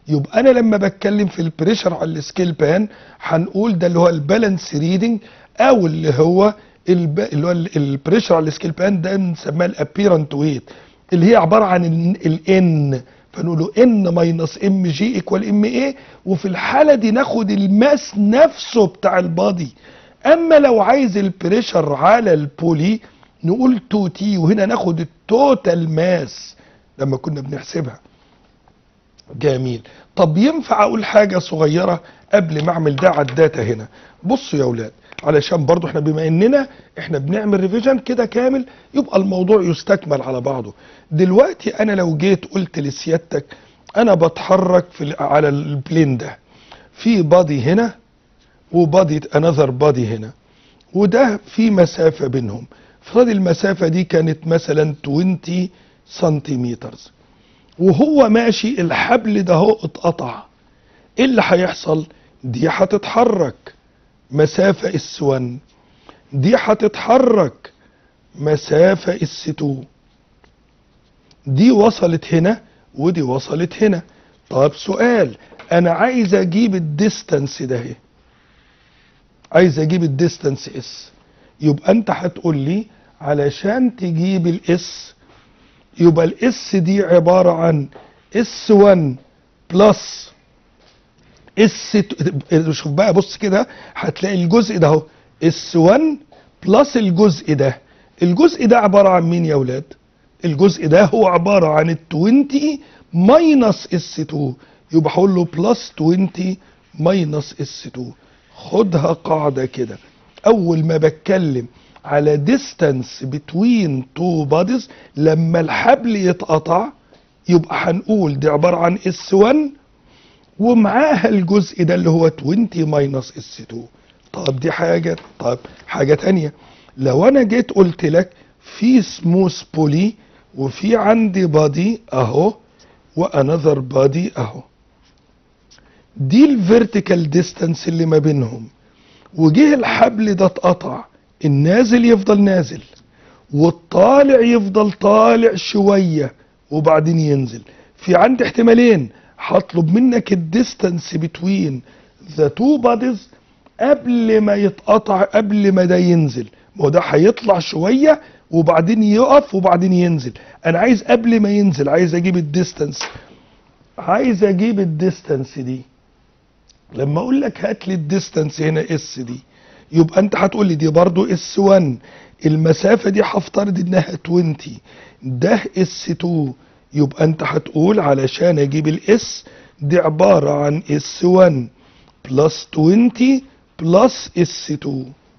يبقى انا لما بتكلم في البريشر على السكيل بان هنقول ده اللي هو البالانس ريدنج، او اللي هو البريشر على السكيل بان ده بنسميها الابيرنت ويت، اللي هي عباره عن الان، فنقوله ان ماينس ام جي ايكوال ام اي، وفي الحاله دي ناخد الماس نفسه بتاع البادي. اما لو عايز البريشر على البولي نقول 2 تي، وهنا ناخد التوتال ماس لما كنا بنحسبها. جميل. طب ينفع اقول حاجه صغيره قبل ما اعمل ده على الداتا هنا؟ بصوا يا اولاد، علشان برضو احنا بما اننا احنا بنعمل ريفيجن كده كامل يبقى الموضوع يستكمل على بعضه. دلوقتي انا لو جيت قلت لسيادتك انا بتحرك على البلين ده، في بادي هنا وبادي انذر بادي هنا، وده في مسافه بينهم، فرض المسافه دي كانت مثلا 20 سنتيمتر، وهو ماشي الحبل ده هو اتقطع، ايه اللي هيحصل؟ دي هتتحرك مسافة اس 1، دي هتتحرك مسافة اس 2، دي وصلت هنا ودي وصلت هنا. طب سؤال، انا عايز اجيب الديستانس ده اهي، عايز اجيب الديستانس اس، يبقى انت هتقول لي علشان تجيب الاس يبقى الاس دي عبارة عن اس 1 بلس اس، شوف بقى بص كده هتلاقي الجزء ده اهو اس 1 بلس الجزء ده، الجزء ده عبارة عن مين يا ولاد؟ الجزء ده هو عبارة عن ال 20 ماينس اس 2، يبقى هقول له بلس 20 ماينس اس 2. خدها قاعدة كده، اول ما بتكلم على distance between two bodies لما الحبل يتقطع يبقى هنقول دي عبارة عن S1 ومعاها الجزء ده اللي هو 20 ماينس S2. طب دي حاجة. طب حاجة تانية، لو انا جيت قلت لك في سموث بولي وفي عندي بادي اهو وانذر بادي اهو، دي الفيرتيكال ديستانس اللي ما بينهم، وجه الحبل ده اتقطع، النازل يفضل نازل والطالع يفضل طالع شوية وبعدين ينزل. في عندي احتمالين، هطلب منك الديستانس بتوين ذا تو باديز قبل ما يتقطع، قبل ما ده ينزل، ما هو ده هيطلع شوية وبعدين يقف وبعدين ينزل، انا عايز قبل ما ينزل عايز اجيب الديستانس، عايز اجيب الديستانس دي. لما اقول لك هات لي الديستانس هنا اس دي، يبقى انت هتقول لي دي برضو اس 1، المسافة دي هفترض انها 20، ده اس 2، يبقى انت هتقول علشان اجيب الاس دي عبارة عن اس 1 بلس 20 بلس اس 2،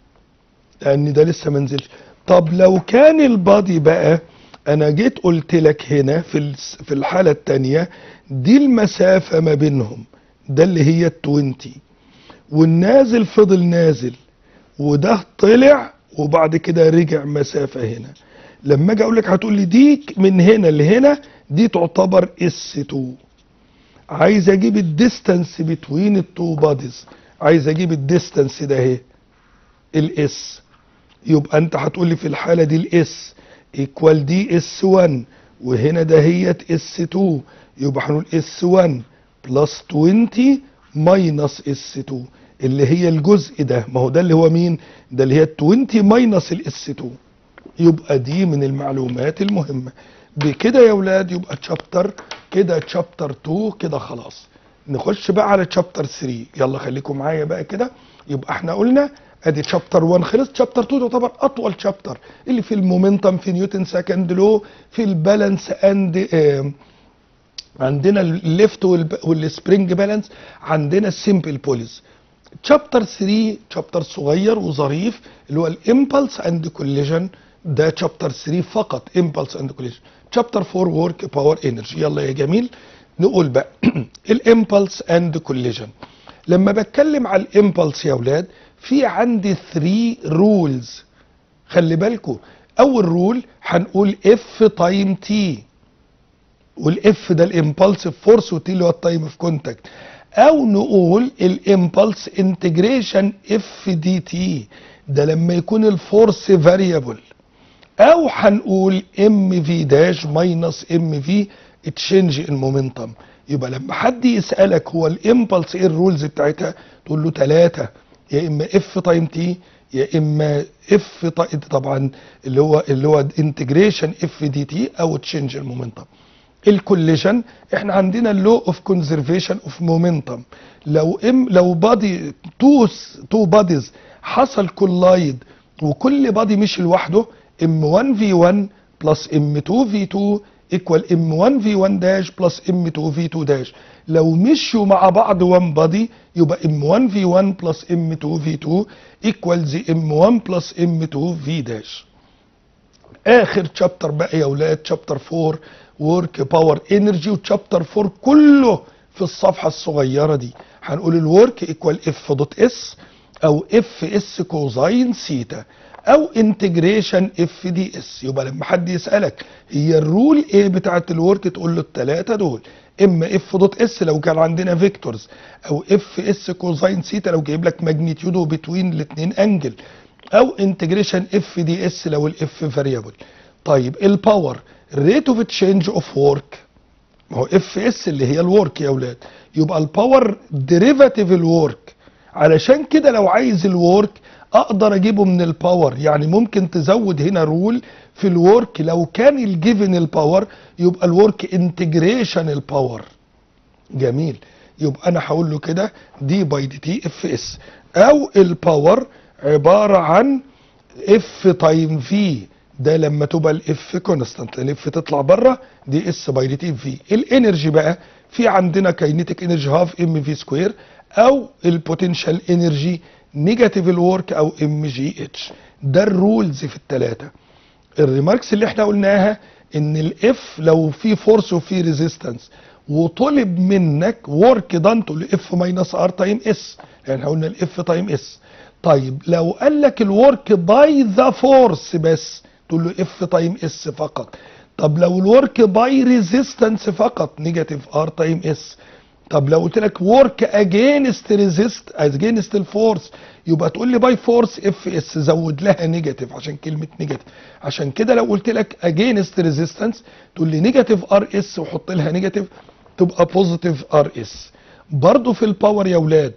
لان ده لسه منزلش. طب لو كان البادي بقى، انا جيت قلت لك هنا في الحالة التانية دي المسافة ما بينهم، ده اللي هي 20، والنازل فضل نازل وده طلع وبعد كده رجع مسافة هنا. لما اجي اقول لك هتقول لي دي من هنا لهنا دي تعتبر اس 2، عايز اجيب الديستانس بتوين التو باديز، عايز اجيب الديستانس ده اهي الاس، يبقى انت هتقول لي في الحالة دي الاس ايكوال دي اس 1 وهنا دهيت اس 2، يبقى هنقول اس 1 بلس 20 ماينس اس 2 اللي هي الجزء ده، ما هو ده اللي هو مين؟ ده اللي هي 20 ماينس الاس 2. يبقى دي من المعلومات المهمة. بكده يا ولاد يبقى تشابتر كده، تشابتر 2 كده خلاص. نخش بقى على تشابتر 3، يلا خليكم معايا بقى كده. يبقى احنا قلنا ادي تشابتر 1 خلص، تشابتر 2 تعتبر اطول تشابتر، اللي في المومنتم، في نيوتن سكند لو، في البالانس اند عندنا الليفت والسبرينج بالانس، عندنا السيمبل بوليز. تشابتر 3 تشابتر صغير وظريف اللي هو الامبلس اند كوليجن، ده تشابتر 3 فقط، امبلس اند كوليجن. تشابتر 4 ورك باور انرجي. يلا يا جميل نقول بقى الامبلس اند كوليجن. لما بتكلم على الامبلس يا اولاد في عندي 3 رولز، خلي بالكم. اول رول هنقول اف تايم تي، والاف ده الامبلسيف فورس وتي اللي هو التايم اوف كونتاكت، او نقول الامبلس انتجريشن اف دي تي ده لما يكون الفورس فاريبل، او هنقول ام في داش ماينس ام في تشينج المومنتم. يبقى لما حد يسالك هو الامبلس ايه الرولز بتاعتها، تقول له 3، يا اما اف تايم تي، يا اما اف طبعا اللي هو انتجريشن اف دي تي او تشينج المومنتم. الكوليجن احنا عندنا اللو اوف كونزرفيشن اوف مومنتم. لو بادي تو باديز حصل كولايد وكل بادي مشي لوحده، ام1 في 1 بلس ام2 في 2 ايكوال ام1 في 1 داش بلس ام2 في 2 داش. لو مشوا مع بعض 1 بادي يبقى ام1 في 1 بلس ام2 في 2 ايكوالز ام1 بلس ام2 في داش. اخر تشابتر بقى يا اولاد شابتر 4 ورك باور انرجي، وتشابتر 4 كله في الصفحه الصغيره دي. هنقول الورك ايكوال اف دوت اس او اف اس كوزاين سيتا او انتجريشن اف دي اس. يبقى لما حد يسالك هي الرول ايه بتاعت الورك تقول له الثلاثه دول، اما اف دوت اس لو كان عندنا فيكتورز، او اف اس كوزاين سيتا لو جايب لك ماجنتيودو بتوين الاثنين انجل، او انتجريشن اف دي اس لو الاف فاريبل. طيب الباور ريت اوف تشينج اوف ورك، ما هو اف اس اللي هي الورك يا اولاد، يبقى الباور ديريفاتيف الورك. علشان كده لو عايز الورك اقدر اجيبه من الباور، يعني ممكن تزود هنا رول في الورك لو كان الجيفن الباور يبقى الورك انتجريشن الباور. جميل، يبقى انا هقول له كده دي باي دي تي اف اس، او الباور عباره عن اف تايم في، ده لما تبقى الاف كونستانت الاف تطلع بره دي اس باي دي تي في. الانرجي بقى في عندنا كاينيتيك انرجي هاف ام في سكوير، او البوتنشال انرجي نيجاتيف الورك او ام جي اتش. ده الرولز في الثلاثه. الريماركس اللي احنا قلناها ان الاف لو في فورس وفي ريزيستنس وطلب منك ورك دان تقول له اف ماينس ار تايم اس، يعني قلنا الاف تايم اس. طيب لو قال لك الورك باي ذا فورس بس تقول له اف تايم اس فقط. طب لو الورك باي ريزيستنس فقط نيجاتيف ار تايم اس. طب لو قلت لك ورك اجينست ريزيست اجينست الفورس يبقى تقول لي باي فورس اف اس، زود لها نيجاتيف عشان كلمه نيجاتيف. عشان كده لو قلت لك اجينست ريزيستنس تقول لي نيجاتيف ار اس وحط لها نيجاتيف تبقى بوزيتيف ار اس. برضه في الباور يا اولاد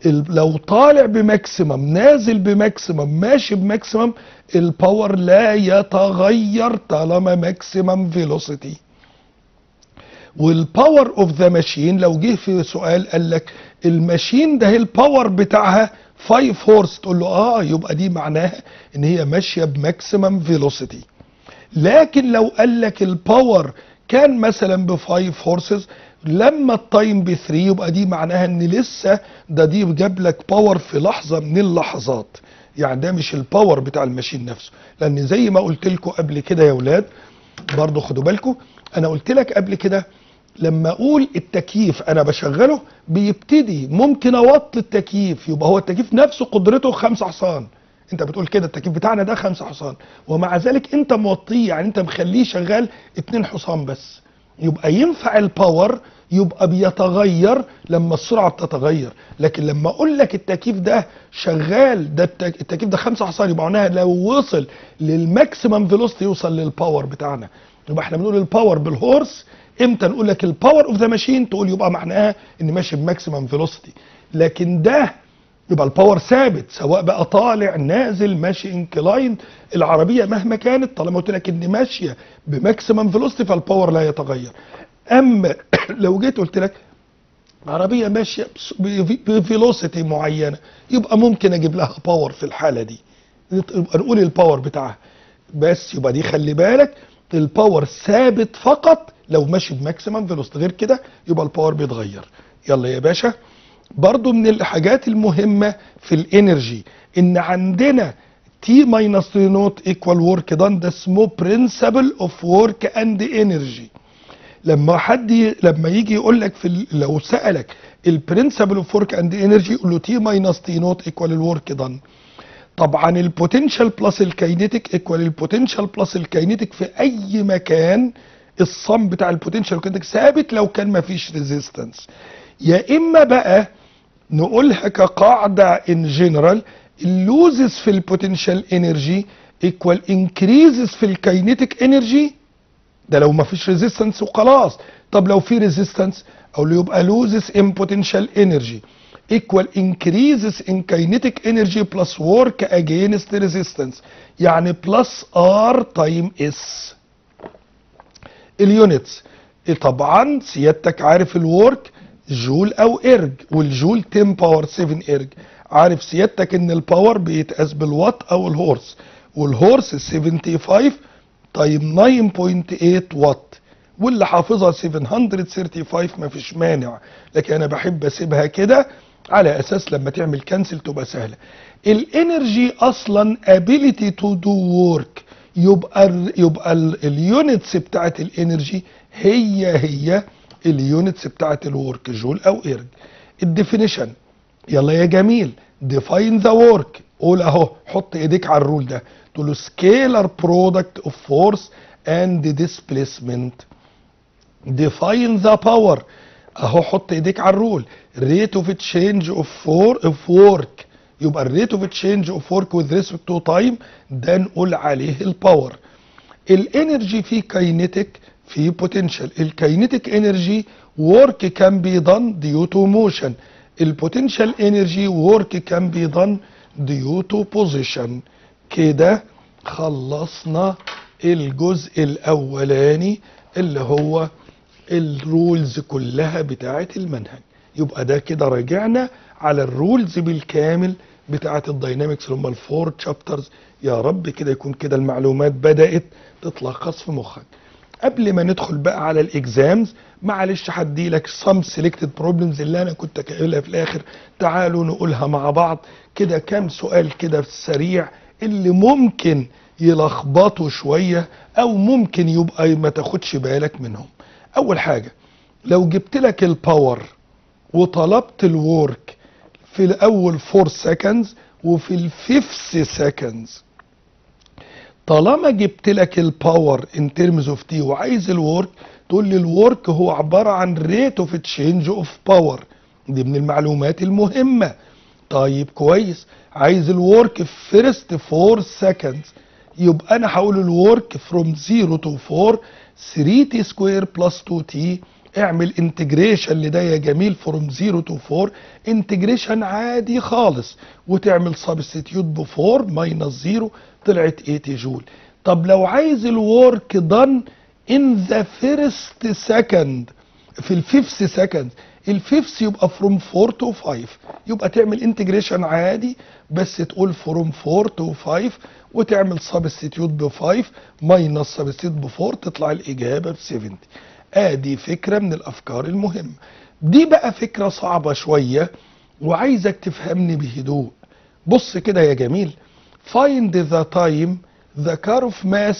لو طالع بماكسيمم نازل بماكسيمم ماشي بماكسيمم الباور لا يتغير طالما ماكسيمم فيلوسيتي. والباور اوف ذا ماشين لو جه في سؤال قال لك الماشين ده الباور بتاعها 5 هورس تقول له يبقى دي معناها ان هي ماشيه بماكسيمم فيلوسيتي. لكن لو قال لك الباور كان مثلا ب 5 هورسز لما التايم ب 3 يبقى دي معناها ان لسه دي جاب لك باور في لحظه من اللحظات، يعني ده مش الباور بتاع الماشين نفسه. لان زي ما قلت لكم قبل كده يا اولاد برضو خدوا بالكم، انا قلت لك قبل كده لما اقول التكييف انا بشغله بيبتدي ممكن اوطي التكييف يبقى هو التكييف نفسه قدرته 5 حصان. انت بتقول كده التكييف بتاعنا ده 5 حصان ومع ذلك انت موطيه، يعني انت مخليه شغال 2 حصان بس. يبقى ينفع الباور يبقى بيتغير لما السرعه بتتغير. لكن لما اقول لك التكييف ده شغال ده التكييف ده 5 حصان يبقى معناها لو وصل للماكسيمم فيلوسيتي يوصل للباور بتاعنا. يبقى احنا بنقول الباور بالهورس. امتى نقول لك الباور اوف ذا ماشين تقول يبقى معناها ان ماشي بماكسيمم فيلوسيتي. لكن ده يبقى الباور ثابت سواء بقى طالع نازل ماشي انكلاين، العربيه مهما كانت طالما قلت لك ان ماشيه بماكسيمم فيلوسيتي فالباور لا يتغير. اما لو جيت قلت لك عربيه ماشيه بفيلوسيتي معينه يبقى ممكن اجيب لها باور في الحاله دي، يبقى نقول الباور بتاعها بس. يبقى دي خلي بالك الباور ثابت فقط لو ماشي بماكسيمم فيلوسيتي، غير كده يبقى الباور بيتغير. يلا يا باشا برضو من الحاجات المهمة في الانرجي ان عندنا تي ماينس تي نوت ايكوال ورك دان، ده اسمه برنسبل اوف ورك اند انرجي. لما يجي يقول لك لو سألك البرنسبل اوف ورك اند انرجي يقول له تي ماينس تي نوت ايكوال الورك دان. طبعا البوتنشال بلس الكاينيتيك ايكوال البوتنشال بلس الكاينيتيك في اي مكان. الصم بتاع البوتنشال والكاينيتيك ثابت لو كان مفيش ريزيستنس. يا اما بقى نقولها كقاعده ان جنرال اللوزز في البوتنشال انرجي ايكوال انكريزز في الكاينيتيك انرجي، ده لو مفيش ريزيستنس وخلاص. طب لو في ريزيستنس اقول له يبقى loses in potential energy equal increases in kinetic energy plus work against resistance، يعني plus R time S. اليونتس طبعا سيادتك عارف الورك جول او ارج، والجول 10 باور 7 ارج. عارف سيادتك ان الباور بيتقاس بالوات او الهورس، والهورس 75 تايم 9.8 وات، واللي حافظها 735 مفيش مانع، لكن انا بحب اسيبها كده على اساس لما تعمل كانسل تبقى سهله. الانرجي اصلا ability to do work، يبقى اليونتس بتاعت الانرجي هي اليونتس بتاعت الورك جول او ارج. الديفينيشن يلا يا جميل، define the work، قول اهو، حط ايديك على الرول ده، تقول له scalar product of force and displacement. define the power، اهو حط ايديك على الرول، rate of change of work، يبقى الريت اوف تشينج اوف ورك وذ ريسبكت تو تايم ده نقول عليه الباور. الانرجي في كاينيتيك في بوتنشال. الكاينيتيك انرجي ورك كان بي دان ديو تو موشن، البوتنشال انرجي ورك كان بي دان ديو تو بوزيشن. كده خلصنا الجزء الاولاني اللي هو الرولز كلها بتاعه المنهج. يبقى ده كده راجعنا على الرولز بالكامل بتاعه الداينامكس اللي هم الفور تشابترز. يا رب كده يكون كده المعلومات بدأت تتلخص في مخك. قبل ما ندخل بقى على الاكزامز، معلش هدي لك سم سيلكتد بروبلمز اللي انا كنت قايلها في الاخر، تعالوا نقولها مع بعض كده. كام سؤال كده سريع اللي ممكن يلخبطوا شويه او ممكن يبقى ما تاخدش بالك منهم. اول حاجه، لو جبت لك الباور وطلبت الورك في الاول 4 سكندز وفي الفيفث سكندز، طالما جبت لك الباور ان ترمز اوف تي وعايز الورك، تقول لي الورك هو عباره عن ريت اوف تشينج اوف باور. دي من المعلومات المهمه. طيب كويس، عايز الورك في فيرست 4 سكندز، يبقى انا هقول الورك فروم 0 تو 4 3 تي سكوير بلس 2 تي. اعمل انتجريشن لده يا جميل فروم 0 تو 4، انتجريشن عادي خالص، وتعمل سبستيتيوت ب 4 ماينس 0 طلعت 80 جول. طب لو عايز الورك دان ان ذا فيرست سكند، في الفيفث سكند، الفيفث يبقى فروم 4 تو 5، يبقى تعمل انتجريشن عادي بس تقول فروم 4 تو 5 وتعمل سبستيتيوت ب 5 ماينس سبستيتيوت ب 4 تطلع الاجابه ب 70. ادي فكره من الافكار المهمه. دي بقى فكره صعبه شويه وعايزك تفهمني بهدوء. بص كده يا جميل، find the time the car of mass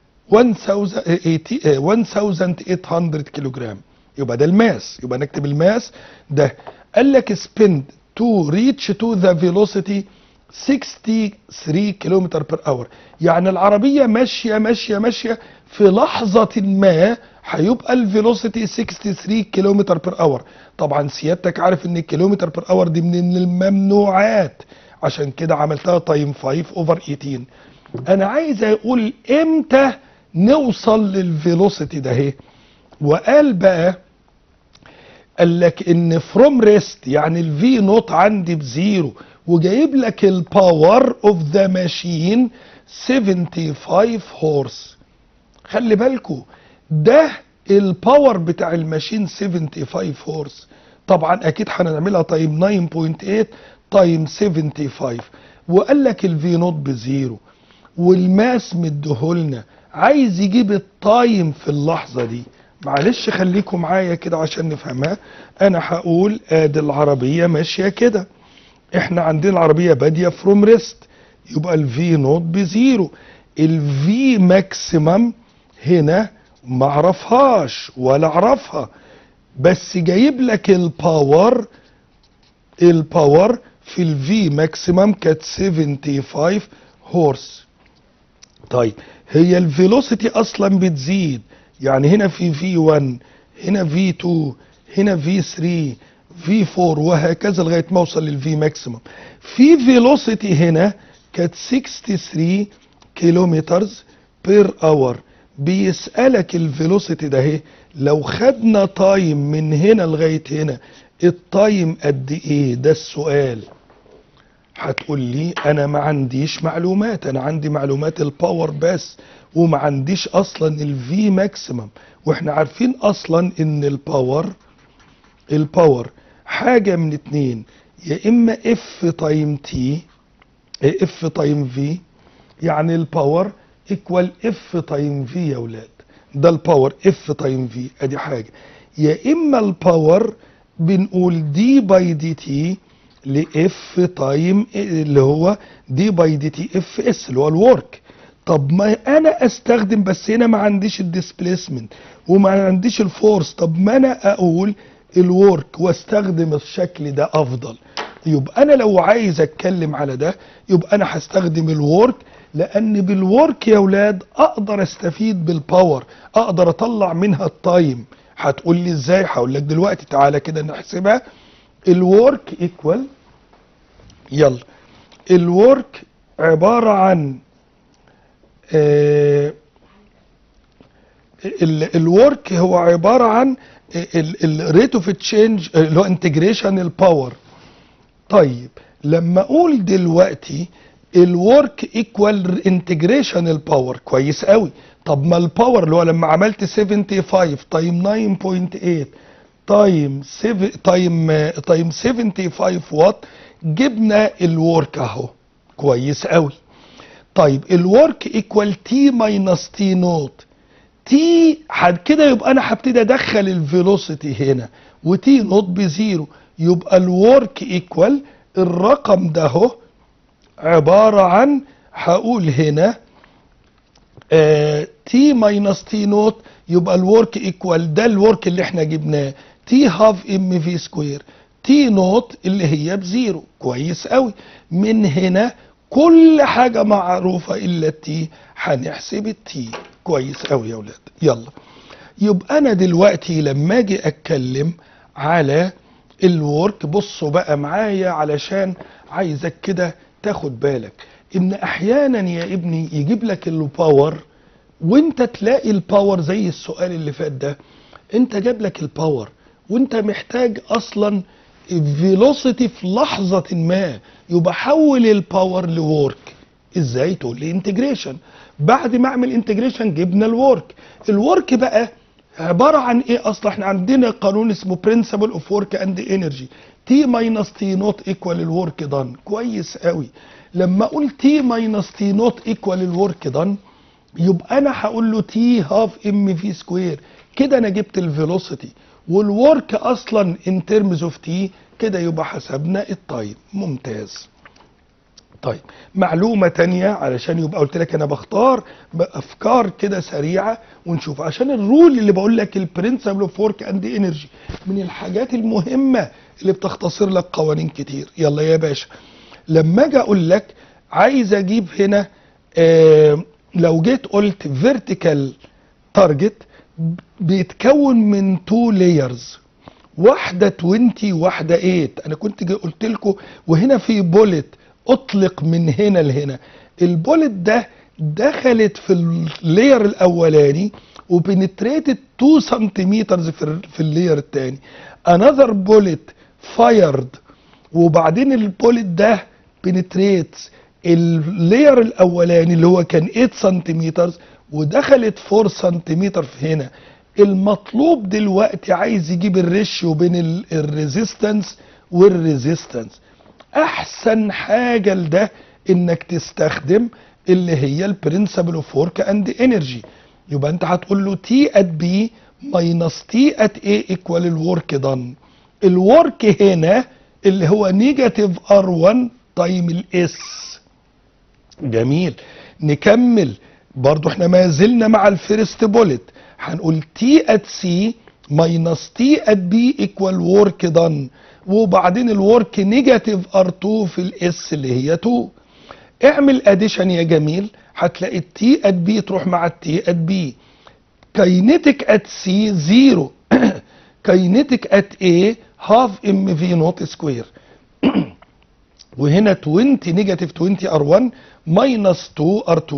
1800 كيلوغرام، يبقى ده الماس، يبقى نكتب الماس ده. قال لك spend to reach to the velocity 63 كيلومتر بر اور، يعني العربيه ماشيه ماشيه ماشيه في لحظه ما هيبقى الفيلوسيتي 63 كيلومتر بر اور. طبعا سيادتك عارف ان الكيلومتر بر اور دي من الممنوعات، عشان كده عملتها تايم 5 اوفر 18. انا عايز اقول امتى نوصل للفيلوسيتي ده اهي، وقال بقى قال لك ان فروم ريست يعني الفي نوت عندي بزيرو، وجايب لك الباور اوف ذا ماشين 75 هورس. خلي بالكو ده الباور بتاع الماشين 75 هورس. طبعا اكيد هنعملها تايم 9.8 تايم 75، وقال لك الفي نوت بزيرو والماس مديهولنا، عايز يجيب التايم في اللحظه دي. معلش خليكم معايا كده عشان نفهمها. انا هقول ادي العربيه ماشيه كده، احنا عندنا العربيه باديه فروم ريست، يبقى الفي نوت بزيرو. الفي ماكسيمم هنا ما اعرفهاش ولا اعرفها، بس جايب لك الباور في الفي ماكسيمم كانت 75 هورس. طيب هي الفيلوسيتي اصلا بتزيد، يعني هنا في 1 هنا في 2 هنا في 3 في 4 وهكذا لغايه ما اوصل للفي ماكسيمم. في فيلوسيتي هنا كانت 63 كيلومترز بير اور، بيسألك الفيلوسيتي ده اهي، لو خدنا تايم من هنا لغاية هنا التايم قد ايه؟ ده السؤال. هتقول لي انا ما عنديش معلومات، انا عندي معلومات الباور بس، وما عنديش اصلا الفي ماكسيمم. واحنا عارفين اصلا ان الباور حاجة من اتنين، يا اما اف تايم تي، اف تايم في، يعني الباور ايكوال اف تايم في يا ولاد. ده الباور اف تايم في، ادي حاجة. يا اما الباور بنقول دي باي دي تي لاف تايم اللي هو دي باي دي تي اف اس اللي هو الورك. طب ما انا استخدم، بس هنا ما عنديش الديسبليسمنت وما عنديش الفورس، طب ما انا اقول الورك واستخدم الشكل ده افضل. يبقى انا لو عايز اتكلم على ده يبقى انا هستخدم الورك، لان بالورك يا ولاد اقدر استفيد بالباور، اقدر اطلع منها التايم. هتقول لي ازاي؟ هقول لك دلوقتي. تعالى كده نحسبها. الورك ايكوال، يلا، الورك عبارة عن الورك هو عبارة عن الريت اوف تشينج اللي هو انتجريشن الباور. طيب لما اقول دلوقتي الورك ايكوال انتجريشن الباور، كويس قوي. طب ما الباور اللي هو لما عملت 75 تايم 9.8 تايم 75 واط جبنا الورك اهو، كويس قوي. طيب الورك ايكوال تي ماينس تي نوت، تي كده يبقى انا هبتدي ادخل الفيلوسيتي هنا، وتي نوت بزيرو، يبقى الورك ايكوال الرقم ده اهو عبارة عن، هقول هنا تي ماينس تي نوت، يبقى الورك ايكوال ده الورك اللي احنا جبناه تي هاف ام في سكوير، تي نوت اللي هي بزيرو، كويس قوي. من هنا كل حاجة معروفة الا التي، هنحسب التي، كويس قوي يا ولاد. يلا، يبقى انا دلوقتي لما اجي اتكلم على الورك، بصوا بقى معايا علشان عايزك كده تاخد بالك ان احيانا يا ابني يجيب لك الباور وانت تلاقي الباور زي السؤال اللي فات ده، انت جاب لك الباور وانت محتاج اصلا فيلوسيتي في لحظة ما، يبقى حول الباور لورك. ازاي؟ تقول لي انتجريشن. بعد ما اعمل انتجريشن جبنا الورك. الورك بقى عبارة عن ايه اصلا؟ احنا عندنا قانون اسمه برنسبل اوف ورك اند انرجي، تي ماينس تي نوت ايكوال الورك دان، كويس قوي. لما اقول تي ماينس تي نوت ايكوال الورك دان، يبقى انا هقول له تي هاف ام في سكوير، كده انا جبت الفيلوسيتي والورك اصلا ان ترمز اوف تي، كده يبقى حسبنا التايم. ممتاز. طيب معلومة تانية علشان يبقى قلت لك انا بختار افكار كده سريعة ونشوف، عشان الرول اللي بقول لك البرنسبل اوف ورك اند انرجي من الحاجات المهمة اللي بتختصر لك قوانين كتير. يلا يا باشا، لما اجي اقول لك عايز اجيب هنا لو جيت قلت فيرتيكال تارجت بيتكون من 2 لايرز، واحدة 20 واحدة 8. انا كنت قلت لكم وهنا في بولت اطلق من هنا لهنا، البولت ده دخلت في اللاير الاولاني وبنتريتد 2 سنتيمتر في اللاير الثاني. انذر بولت فايرد، وبعدين البولت ده بنتريتس اللاير الاولاني اللي هو كان 8 سنتيمتر ودخلت 4 سنتيمتر في هنا. المطلوب دلوقتي عايز يجيب الريشيو بين الريزيستنس والريزيستنس. احسن حاجة لده انك تستخدم اللي هي البرنسبل اوف ورك اند انرجي. يبقى انت هتقول له تي ات بي ماينس تي ات اي ايكوال الورك دان. الورك هنا اللي هو نيجاتيف ار1 تايم الاس. جميل، نكمل برضو، احنا ما زلنا مع الفيرست بولت. هنقول تي ات سي ماينس تي ات بي ايكوال ورك دان، وبعدين الورك نيجاتيف ار2 في الاس اللي هي 2. اعمل اديشن يا جميل، هتلاقي التي ات بي تروح مع التي ات بي. كاينيتيك ات سي 0 كاينيتيك ات اي هاف ام في نوت سكوير. وهنا 20 نيجاتيف 20 ار1 ماينس 2 ار2.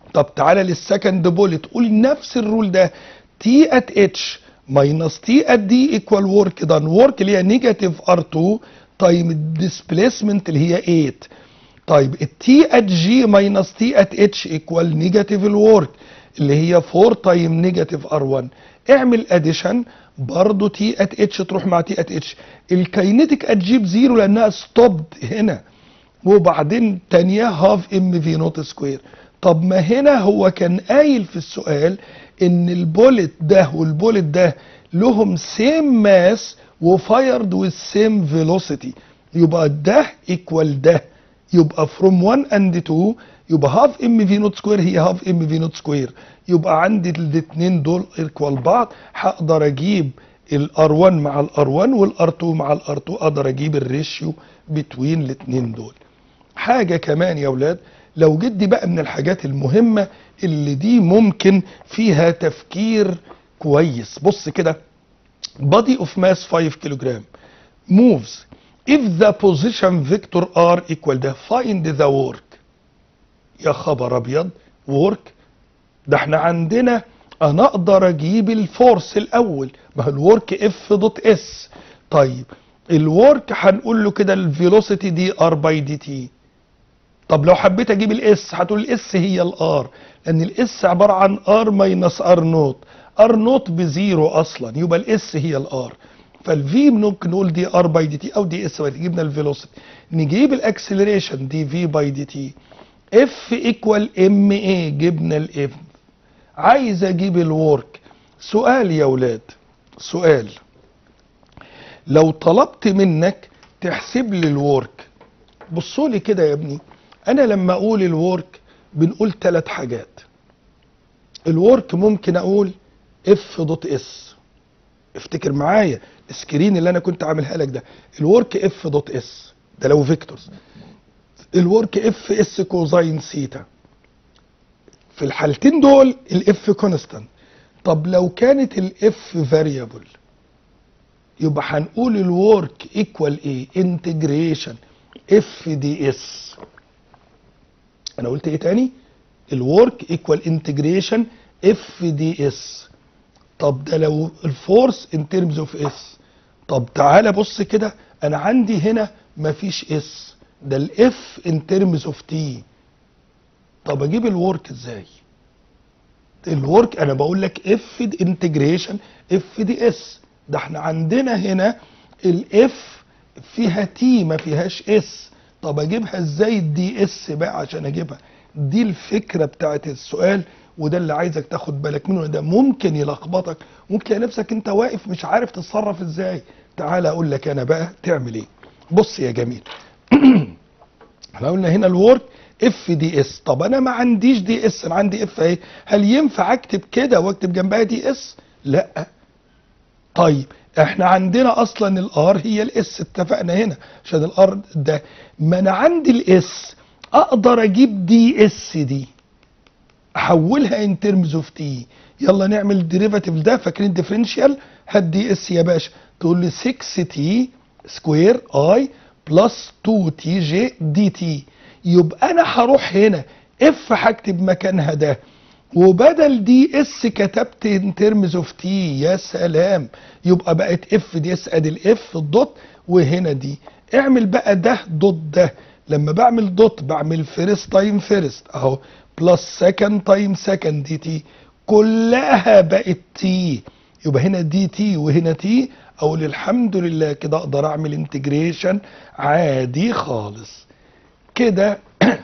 طب تعالى للسكند بولت، قول نفس الرول ده، تي ات اتش ماينس تي ات دي ايكوال ورك دان. ورك اللي هي نيجاتيف ار 2 تايم الديسبيسمنت اللي هي 8. طيب التي ات جي ماينس تي ات اتش ايكوال نيجاتيف الورك اللي هي 4 تايم نيجاتيف ار 1. اعمل اديشن برضه، تي ات اتش تروح مع تي ات اتش، الكاينيتيك هتجيب زيرو لانها ستوبد هنا، وبعدين تانية هاف ام في نوت سكوير. طب ما هنا هو كان قايل في السؤال ان البولت ده والبولت ده لهم سيم ماس وفايرد والسيم فيلوسيتي، يبقى ده ايكوال ده، يبقى فروم 1 اند 2 يبقى هاف ام في نوت سكوير هي هاف ام في نوت سكوير، يبقى عندي الاثنين دول ايكوال بعض. هقدر اجيب الار 1 مع الار 1 والار 2 مع الار 2، اقدر اجيب الريشيو بتوين الاثنين دول. حاجه كمان يا اولاد، لو جدي بقى من الحاجات المهمه اللي دي ممكن فيها تفكير كويس، بص كده، body of mass 5 كيلوجرام moves if the position vector r equal ده find the work. يا خبر ابيض، work ده احنا عندنا انا اقدر اجيب الفورس الاول، ما هو الورك اف دوت اس. طيب الورك هنقول له كده الفيلوسيتي دي ار باي دي تي. طب لو حبيت اجيب الاس هتقول الاس هي الار، لان الاس عباره عن ار ماينس ار نوت، ار نوت بزيرو اصلا، يبقى الاس هي الار. فالفي ممكن نقول دي ار باي دي تي او دي اس باي دي. جبنا الفيلوسيتي، نجيب الاكسلريشن دي في باي دي تي. اف ايكوال ام اي، جبنا الاف. عايز اجيب الورك. سؤال يا ولاد، سؤال، لو طلبت منك تحسب لي الورك، بصوا لي كده يا ابني، انا لما اقول الورك بنقول 3 حاجات. الورك ممكن اقول اف دوت اس، افتكر معايا السكرين اللي انا كنت عاملها لك ده، الورك اف دوت اس ده لو فيكتورز، الورك اف اس كوزاين سيتا. في الحالتين دول الاف كونستانت. طب لو كانت الاف فاريبل يبقى هنقول الورك ايكوال ايه؟ انتجريشن اف دي اس. انا قلت ايه تاني؟ الورك ايكوال انتجريشن اف دي اس. طب ده لو الفورس ان ترمز اوف اس. طب تعالى بص كده، انا عندي هنا مفيش اس، ده الاف ان ترمز اوف تي. طب اجيب الورك ازاي؟ الورك انا بقول لك اف انتجريشن اف دي اس، ده احنا عندنا هنا الاف فيها تي ما فيهاش اس. طب اجيبها ازاي الدي اس بقى عشان اجيبها؟ دي الفكره بتاعت السؤال، وده اللي عايزك تاخد بالك منه، ده ممكن يلخبطك، ممكن تلاقي نفسك انت واقف مش عارف تتصرف ازاي. تعال اقول لك انا بقى تعمل ايه. بص يا جميل، احنا قلنا هنا الورك اف دي اس. طب انا ما عنديش دي اس، انا عندي اف اهي، هل ينفع اكتب كده واكتب جنبها دي اس؟ لا. طيب احنا عندنا اصلا الار هي الاس، اتفقنا هنا عشان الار ده، ما انا عندي الاس، اقدر اجيب دي اس دي احولها ان ترمز اوف تي. يلا نعمل ديريفاتيف ده، فاكرين ديفرنشال؟ هات دي اس يا باشا، تقول لي 6 تي سكوير اي بلس 2 تي جي دي تي. يبقى انا هروح هنا اف هكتب مكانها ده، وبدل دي اس كتبت ان ترمز اوف تي. يا سلام، يبقى بقت اف دي اس، ادي الاف الدوت وهنا دي. اعمل بقى ده دوت ده، لما بعمل دوت بعمل فيرست تايم فيرست اهو، بلس سكند تايم سكند دي تي، كلها بقت تي. يبقى هنا دي تي وهنا تي، اقول الحمد لله كده اقدر اعمل انتجريشن عادي خالص كده.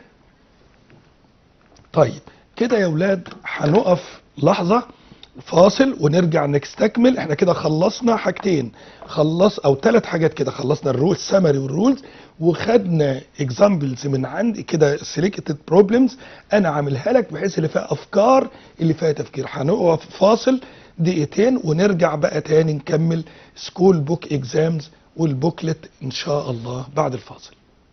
طيب كده يا ولاد هنقف لحظة فاصل ونرجع نستكمل. احنا كده خلصنا حاجتين، او 3 حاجات كده، خلصنا الرول سمري والرولز، وخدنا اكزامبلز من عندي كده سيلكتد بروبلمز انا عاملها لك بحيث اللي فيها افكار اللي فيها تفكير. هنقف فاصل دقيقتين ونرجع بقى تاني نكمل سكول بوك اكزامز والبوكلت ان شاء الله بعد الفاصل.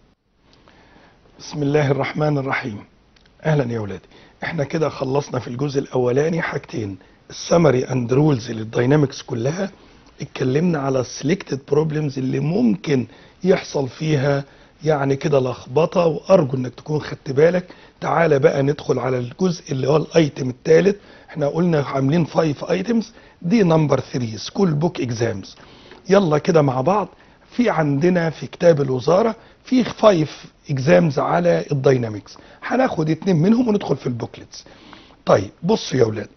بسم الله الرحمن الرحيم. اهلا يا ولادي، احنا كده خلصنا في الجزء الاولاني حاجتين، السمري اند رولز للداينامكس كلها، اتكلمنا على السلكتد بروبلمز اللي ممكن يحصل فيها يعني كده لخبطه، وارجو انك تكون خدت بالك. تعالى بقى ندخل على الجزء اللي هو الايتم الثالث. احنا قلنا عاملين 5 ايتمز، دي نمبر 3 سكول بوك اكزامز. يلا كده مع بعض. في عندنا في كتاب الوزاره في 5 اكزامز على الداينامكس، هناخد 2 منهم وندخل في البوكلتس. طيب بصوا يا اولاد،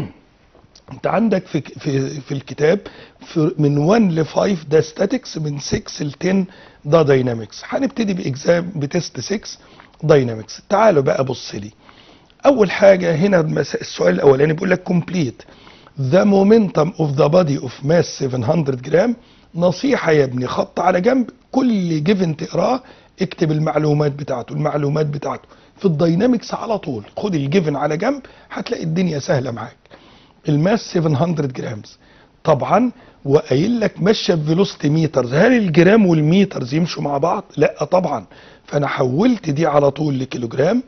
انت عندك في الكتاب من 1 ل 5 ده ستاتكس، من 6 ل 10 ده داينامكس. هنبتدي باكزام بتست 6 داينامكس. تعالوا بقى بص لي. اول حاجه هنا السؤال الاولاني بيقول لك complete the momentum of the body of mass 700 جرام. نصيحه يا ابني، خط على جنب كل جيفن تقراه اكتب المعلومات بتاعته. المعلومات بتاعته في الداينامكس على طول، خد الجيفن على جنب هتلاقي الدنيا سهله معاك. الماس 700 جرامز طبعا، وقايل لك ماشيه بفيلوسيتي ميترز. هل الجرام والميترز يمشوا مع بعض؟ لا طبعا. فانا حولت دي على طول لكيلوجرام،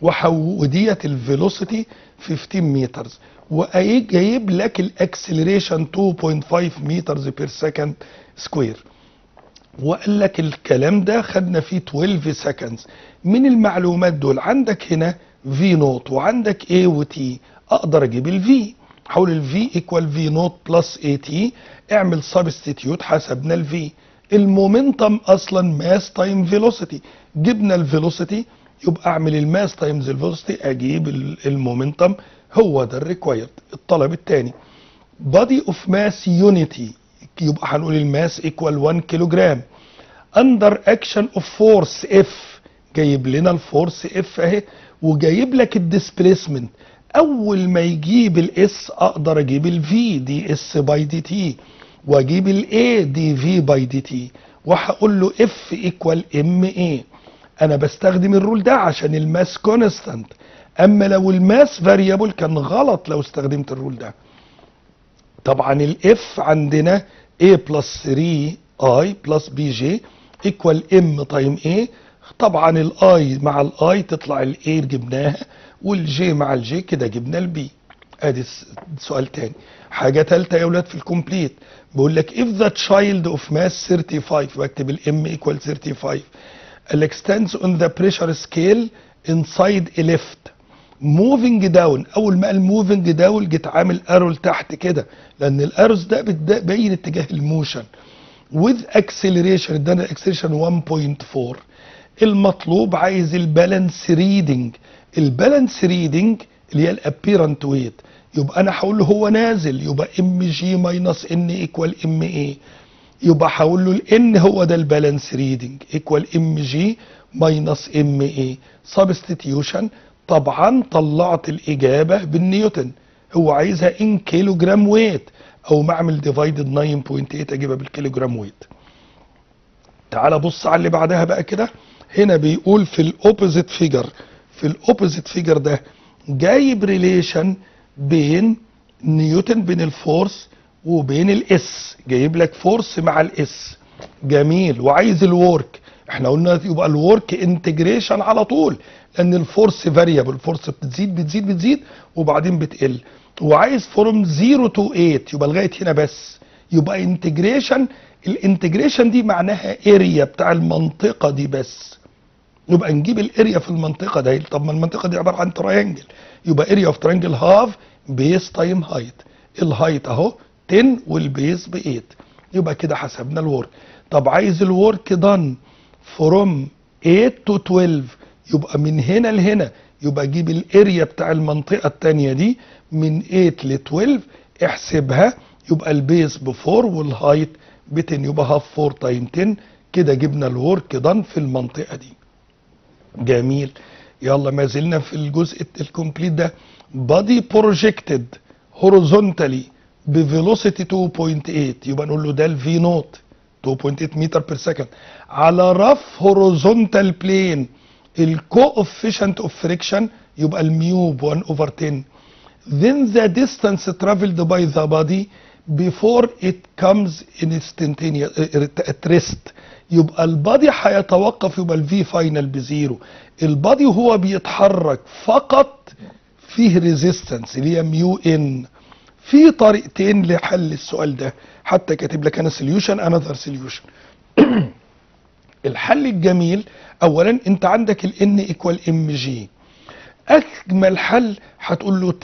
وديت الفيلوسيتي 15 مترز، وجايب لك الاكسلريشن 2.5 مترز بير سكند سكوير. وقال لك الكلام ده خدنا فيه 12 سكندز. من المعلومات دول عندك هنا في نوت وعندك اي وتي، اقدر اجيب الفي. حول الفي ايكوال في نوت بلس اي تي، اعمل سبستيتيوت حسبنا الفي. المومنتم اصلا ماس تايم فيلوسيتي، جبنا الفيلوسيتي يبقى اعمل الماس تايمز الفيلوسيتي اجيب المومنتم. هو ده الريكوايرد. الطلب الثاني body of mass unity، يبقى هنقول الماس ايكوال 1 كيلو جرام اندر اكشن اوف فورس اف. جايب لنا الفورس اف اهي، وجايب لك الديسبيسمنت. اول ما يجيب الاس اقدر اجيب الفي دي اس باي دي تي، واجيب الاي دي في باي دي تي، وهقول له اف ايكوال ام اي. انا بستخدم الرول ده عشان الماس كونستانت، اما لو الماس فاريبل كان غلط لو استخدمت الرول ده. طبعا الاف عندنا a بلس 3 i بلس بي جي ايكوال ام تايم a. طبعا الاي مع الاي تطلع الاي جبناها، والجي مع الجي كده جبنا البي. ادي سؤال تاني. حاجه ثالثه يا اولاد في الكومبليت، بيقول لك if the child of mass 35، بكتب الام ايكوال 35 ال extends on the pressure scale inside a lift موفينج داون. اول ما قال موفينج داون جيت عامل ارو لتحت كده، لان الاروز ده بتبين اتجاه الموشن. وذ اكسلريشن ادانا الاكسلريشن 1.4. المطلوب عايز البالانس ريدنج. البالانس ريدنج اللي هي الابيرنت ويت، يبقى انا هقول له هو نازل، يبقى ام جي ماينس ان ايكوال ام اي. يبقى هقول له الان هو ده البالانس ريدنج ايكوال ام جي ماينس ام اي. سبستيتيوشن، طبعا طلعت الاجابه بالنيوتن. هو عايزها ان كيلو جرام ويت، او معمل ديفايدد 9.8 اجيبها بالكيلو جرام ويت. تعال بص على اللي بعدها بقى كده. هنا بيقول في الاوبوزيت فيجر، في الاوبوزيت فيجر ده جايب ريليشن بين نيوتن، بين الفورس وبين الاس. جايب لك فورس مع الاس، جميل. وعايز الورك. احنا قلنا يبقى الورك انتجريشن على طول، لان الفورس فاريبل، الفورس بتزيد بتزيد بتزيد وبعدين بتقل. وعايز فروم 0 تو 8، يبقى لغايه هنا بس، يبقى انتجريشن. الانتجريشن دي معناها اريا بتاع المنطقه دي بس، يبقى نجيب الاريا في المنطقه دي. طب ما المنطقه دي عباره عن تراينجل، يبقى اريا اوف تراينجل هاف بيس تايم هايت. الهايت اهو 10 والبيس ب 8، يبقى كده حسبنا الورك. طب عايز الورك دان فروم 8 تو 12، يبقى من هنا لهنا، يبقى اجيب الاريا بتاع المنطقه الثانيه دي من 8 ل 12 احسبها، يبقى البيس ب 4 والهايت ب 10، يبقى هاف 4 تايم 10. كده جبنا الورك دان في المنطقه دي. جميل. يلا ما زلنا في الجزء الكومبليت ده. بادي بروجكتد هوريزونتالي بفيلوسيتي 2.8، يبقى نقول له ده الفي نوت 2.8 متر بير سكند على رف هوريزونتال بلين. الكوفيشنت اوف فريكشن يبقى الميو ب 1 اوفر 10. then the distance traveled by the body before it comes instantaneous at rest. يبقى البادي هيتوقف، يبقى الفي فاينل بزيرو. البادي وهو بيتحرك فقط فيه ريزيستنس اللي هي ميو ان. في طريقتين لحل السؤال ده، حتى كاتب لك انا سوليوشن انذر سوليوشن. الحل الجميل اولا انت عندك ال N equal mg. اجمل حل هتقول له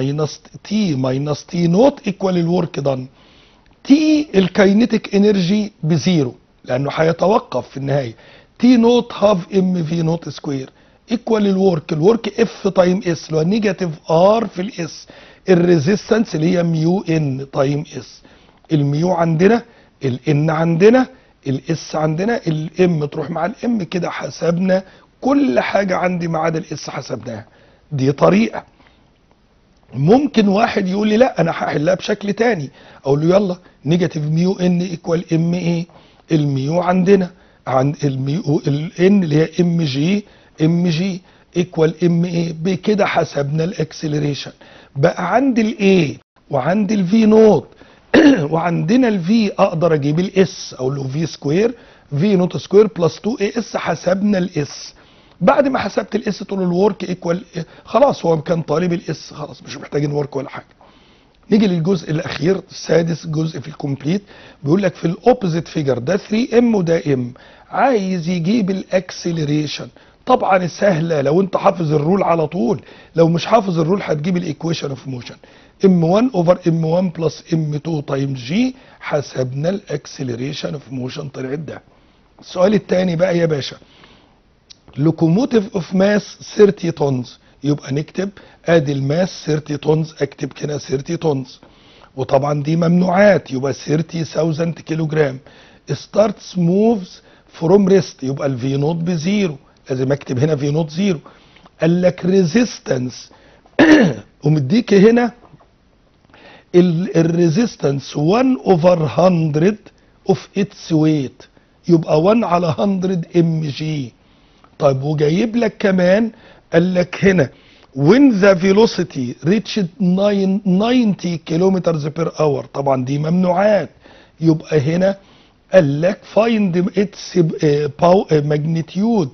T T نوت ايكوال الورك دان. تي الكاينيتيك انرجي بزيرو لانه هيتوقف في النهايه. تي نوت هاف ام في نوت سكوير ايكوال الورك اف تايم اس اللي هو نيجاتيف ار في الاس. الريزيستنس اللي هي ميو ان تايم اس. الميو عندنا، الان عندنا، الاس عندنا، الام تروح مع الام كده حسبنا كل حاجه عندي ما عدا الاس حسبناها. دي طريقه. ممكن واحد يقول لي لا انا هحلها بشكل تاني، اقول له يلا نيجاتيف ميو ان ايكوال ام ايه. الميو عندنا عند الميو الان اللي هي ام جي ايكوال ام ايه. بكده حسبنا الاكسلريشن. بقى عندي الاي وعندي الفي نوت وعندنا الفي اقدر اجيب الاس اقول له في سكوير في نوت سكوير بلس 2 اي اس. حسبنا الاس. بعد ما حسبت الاس تقول له الورك ايكوال خلاص هو كان طالب الاس خلاص مش محتاجين ورك ولا حاجه. نيجي للجزء الاخير السادس جزء في الكومبليت. بيقول لك في الاوبوزيت فيجر ده 3 ام وده ام عايز يجيب الاكسلريشن. طبعا سهله لو انت حافظ الرول على طول، لو مش حافظ الرول هتجيب الايكويشن اوف موشن ام1 اوفر ام1 بلس ام2 تايمز جي. حسبنا الاكسلريشن اوف موشن طلعت ده. السؤال الثاني بقى يا باشا لوكوموتيف اوف ماس 30 طنز. يبقى نكتب ادي الماس 30 طنز اكتب كده 30 طنز وطبعا دي ممنوعات يبقى 30,000 كيلو جرام. ستارتس موفز فروم ريست يبقى الفي نوت بزيرو لازم اكتب هنا في نوت زيرو. قال لك ريزيستنس ومديك هنا الريزيستنس 1 اوفر 100 اوف اتس ويت يبقى 1 على 100 ام جي. طيب وجايب لك كمان قال لك هنا when the velocity reached 90 كيلومتر بير اور. طبعا دي ممنوعات يبقى هنا قال لك find its magnitude.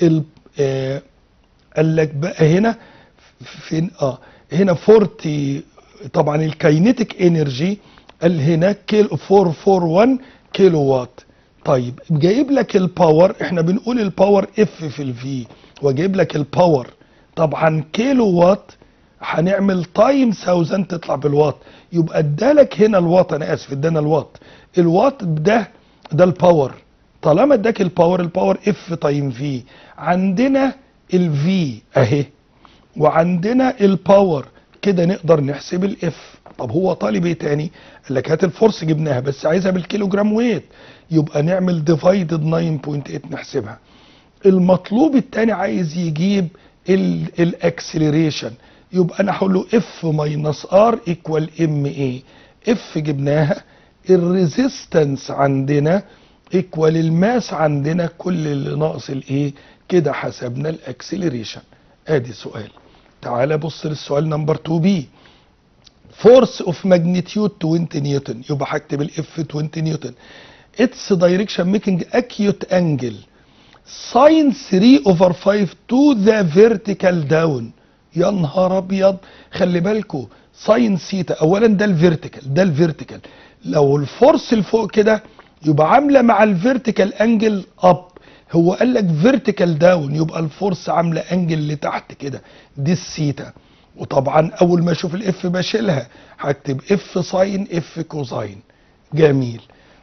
قال لك بقى هنا فين هنا 40 طبعا الكاينيتيك انرجي قال هنا 441 كيلو وات. طيب جايب لك الباور احنا بنقول الباور اف في الفي وجايب لك الباور طبعا كيلو وات هنعمل تايم 1000 تطلع بالوات يبقى ادالك هنا الوات. انا اسف ادانا الوات. الوات ده الباور. طالما اداك الباور اف تايم في. عندنا الفي اهي وعندنا الباور كده نقدر نحسب الاف. طب هو طالب ايه تاني؟ قال لك هات الفورس جبناها بس عايزها بالكيلو جرام ويت يبقى نعمل ديفايدد 9.8 نحسبها. المطلوب التاني عايز يجيب الاكسلريشن يبقى انا هقول له اف ماينس ار ايكوال ام اي. اف جبناها الريزيستنس عندنا ايكوال الماس عندنا كل اللي ناقص الايه كده حسبنا الاكسلريشن. ادي سؤال. تعالى بص للسؤال نمبر 2 بي. فورس اوف ماجنتيود 20 نيوتن يبقى هكتب الاف 20 نيوتن. اتس دايركشن ميكينج اكيوت انجل ساين 3 اوفر 5 تو ذا فيرتيكال داون. يا نهار ابيض خلي بالكوا ساين سيتا اولا ده الفيرتيكال لو الفورس لفوق كده يبقى عامله مع الفيرتيكال انجل اب. هو قال لك فيرتيكال داون يبقى الفورس عامله انجل لتحت كده دي السيتا. وطبعا اول ما اشوف الاف بشيلها هكتب اف ساين اف كوزاين. جميل.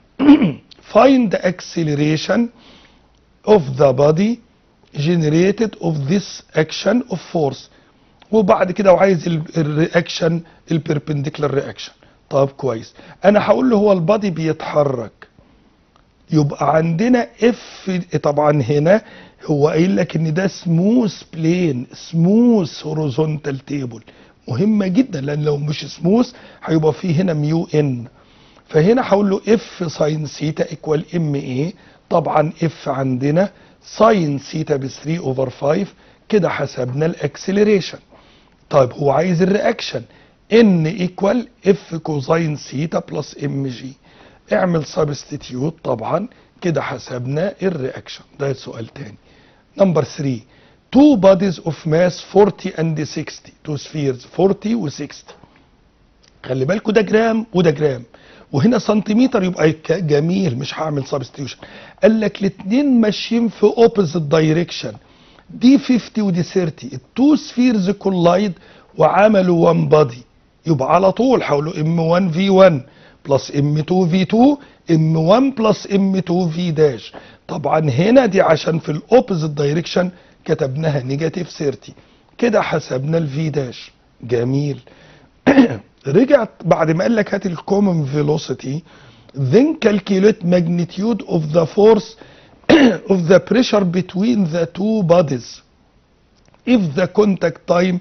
find the acceleration of the body generated of this action of force. وبعد كده وعايز الرياكشن البيربنديكولار رياكشن. طب كويس انا هقول له هو البادي بيتحرك يبقى عندنا اف. طبعا هنا هو قايل لك ان ده سموث بلين سموث هوريزونتال تيبل مهمه جدا لان لو مش سموث هيبقى فيه هنا ميو ان. فهنا هقول له اف ساين سيتا ايكوال ام اي. طبعا اف عندنا ساين سيتا ب 3 اوفر 5 كده حسبنا الاكسلريشن. طيب هو عايز الرياكشن ان ايكوال اف كوزاين سيتا بلس ام جي. اعمل سبستيتيوت طبعا كده حسبنا الرياكشن. ده سؤال تاني. نمبر 3 two bodies of mass 40 and 60 two spheres 40 و 60. خلي بالكوا ده جرام وده جرام وهنا سنتيمتر يبقى جميل، مش هعمل سبستيوشن. قال لك الاثنين ماشيين في اوبوزيت دايركشن، دي 50 ودي 30، التو سفيرز كولايد وعملوا 1 بادي، يبقى على طول هقول ام 1 في 1 بلس ام 2 في 2 ام 1 بلس ام 2 في داش. طبعا هنا دي عشان في الاوبوزيت دايركشن كتبناها نيجاتيف 30. كده حسبنا الفي داش. جميل. رجعت بعد ما قال لك هات الكومن فيلوسيتي، then calculate magnitude of the force of the pressure between the two bodies if the contact time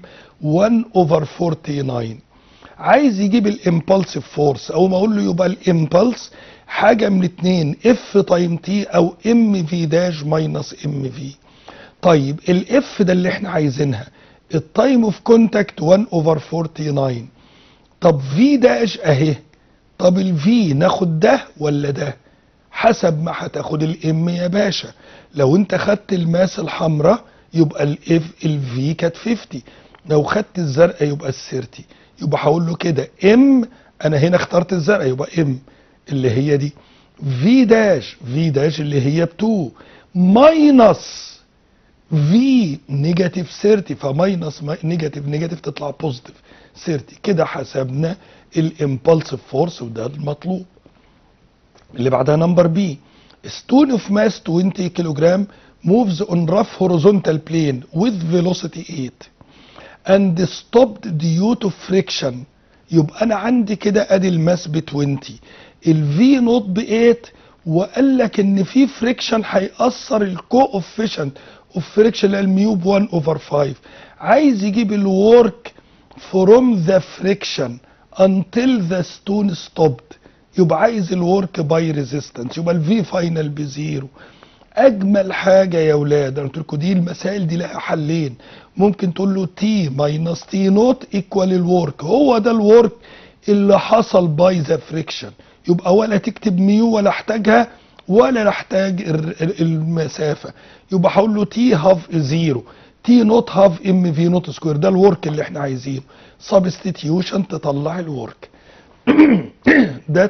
1/49. عايز يجيب الامبulsive فورس، او ما اقول له يبقى الامبلس حاجه من اتنين، اف تايم تي او ام في داش ماينس ام في. طيب الاف ده اللي احنا عايزينها، التايم اوف كونتاكت 1/49. طب في داش اهي، طب الفي ناخد ده ولا ده؟ حسب ما هتاخد الام يا باشا. لو انت خدت الماس الحمراء يبقى الفي كانت 50، لو خدت الزرقاء يبقى ال 30. يبقى هقول له كده ام، انا هنا اخترت الزرقاء يبقى ام اللي هي دي، في داش اللي هي ب 2 ماينس في نيجاتيف 30، فماينس نيجاتيف تطلع بوزيتيف 30. كده حسبنا الامبulsive فورس وده المطلوب. اللي بعدها نمبر بي، stone of mass 20 كيلوجرام moves on rough horizontal plane with velocity 8 and stopped due to friction. يبقى انا عندي كده ادي الماس ب 20، الفي نوت ب 8، وقال لك ان في فريكشن هيأثر الكوفيشنت اوف فريكشن الميو ب 1/5. عايز يجيب الورك from the friction until the stone stopped، يبقى عايز الورك باي ريزيستنس، يبقى الفي فاينل بزيرو. اجمل حاجه يا اولاد انا قلت لكم دي المسائل دي لها حلين، ممكن تقول له تي ماينس تي نوت ايكوال الورك، هو ده الورك اللي حصل باي ذا فريكشن. يبقى ولا تكتب ميو ولا احتاجها ولا نحتاج المسافه، يبقى هقول له تي هاف زيرو، تي نوت هاف ام في نوت سكوير، ده الورك اللي احنا عايزينه. سبستيتيوشن تطلع الورك. ده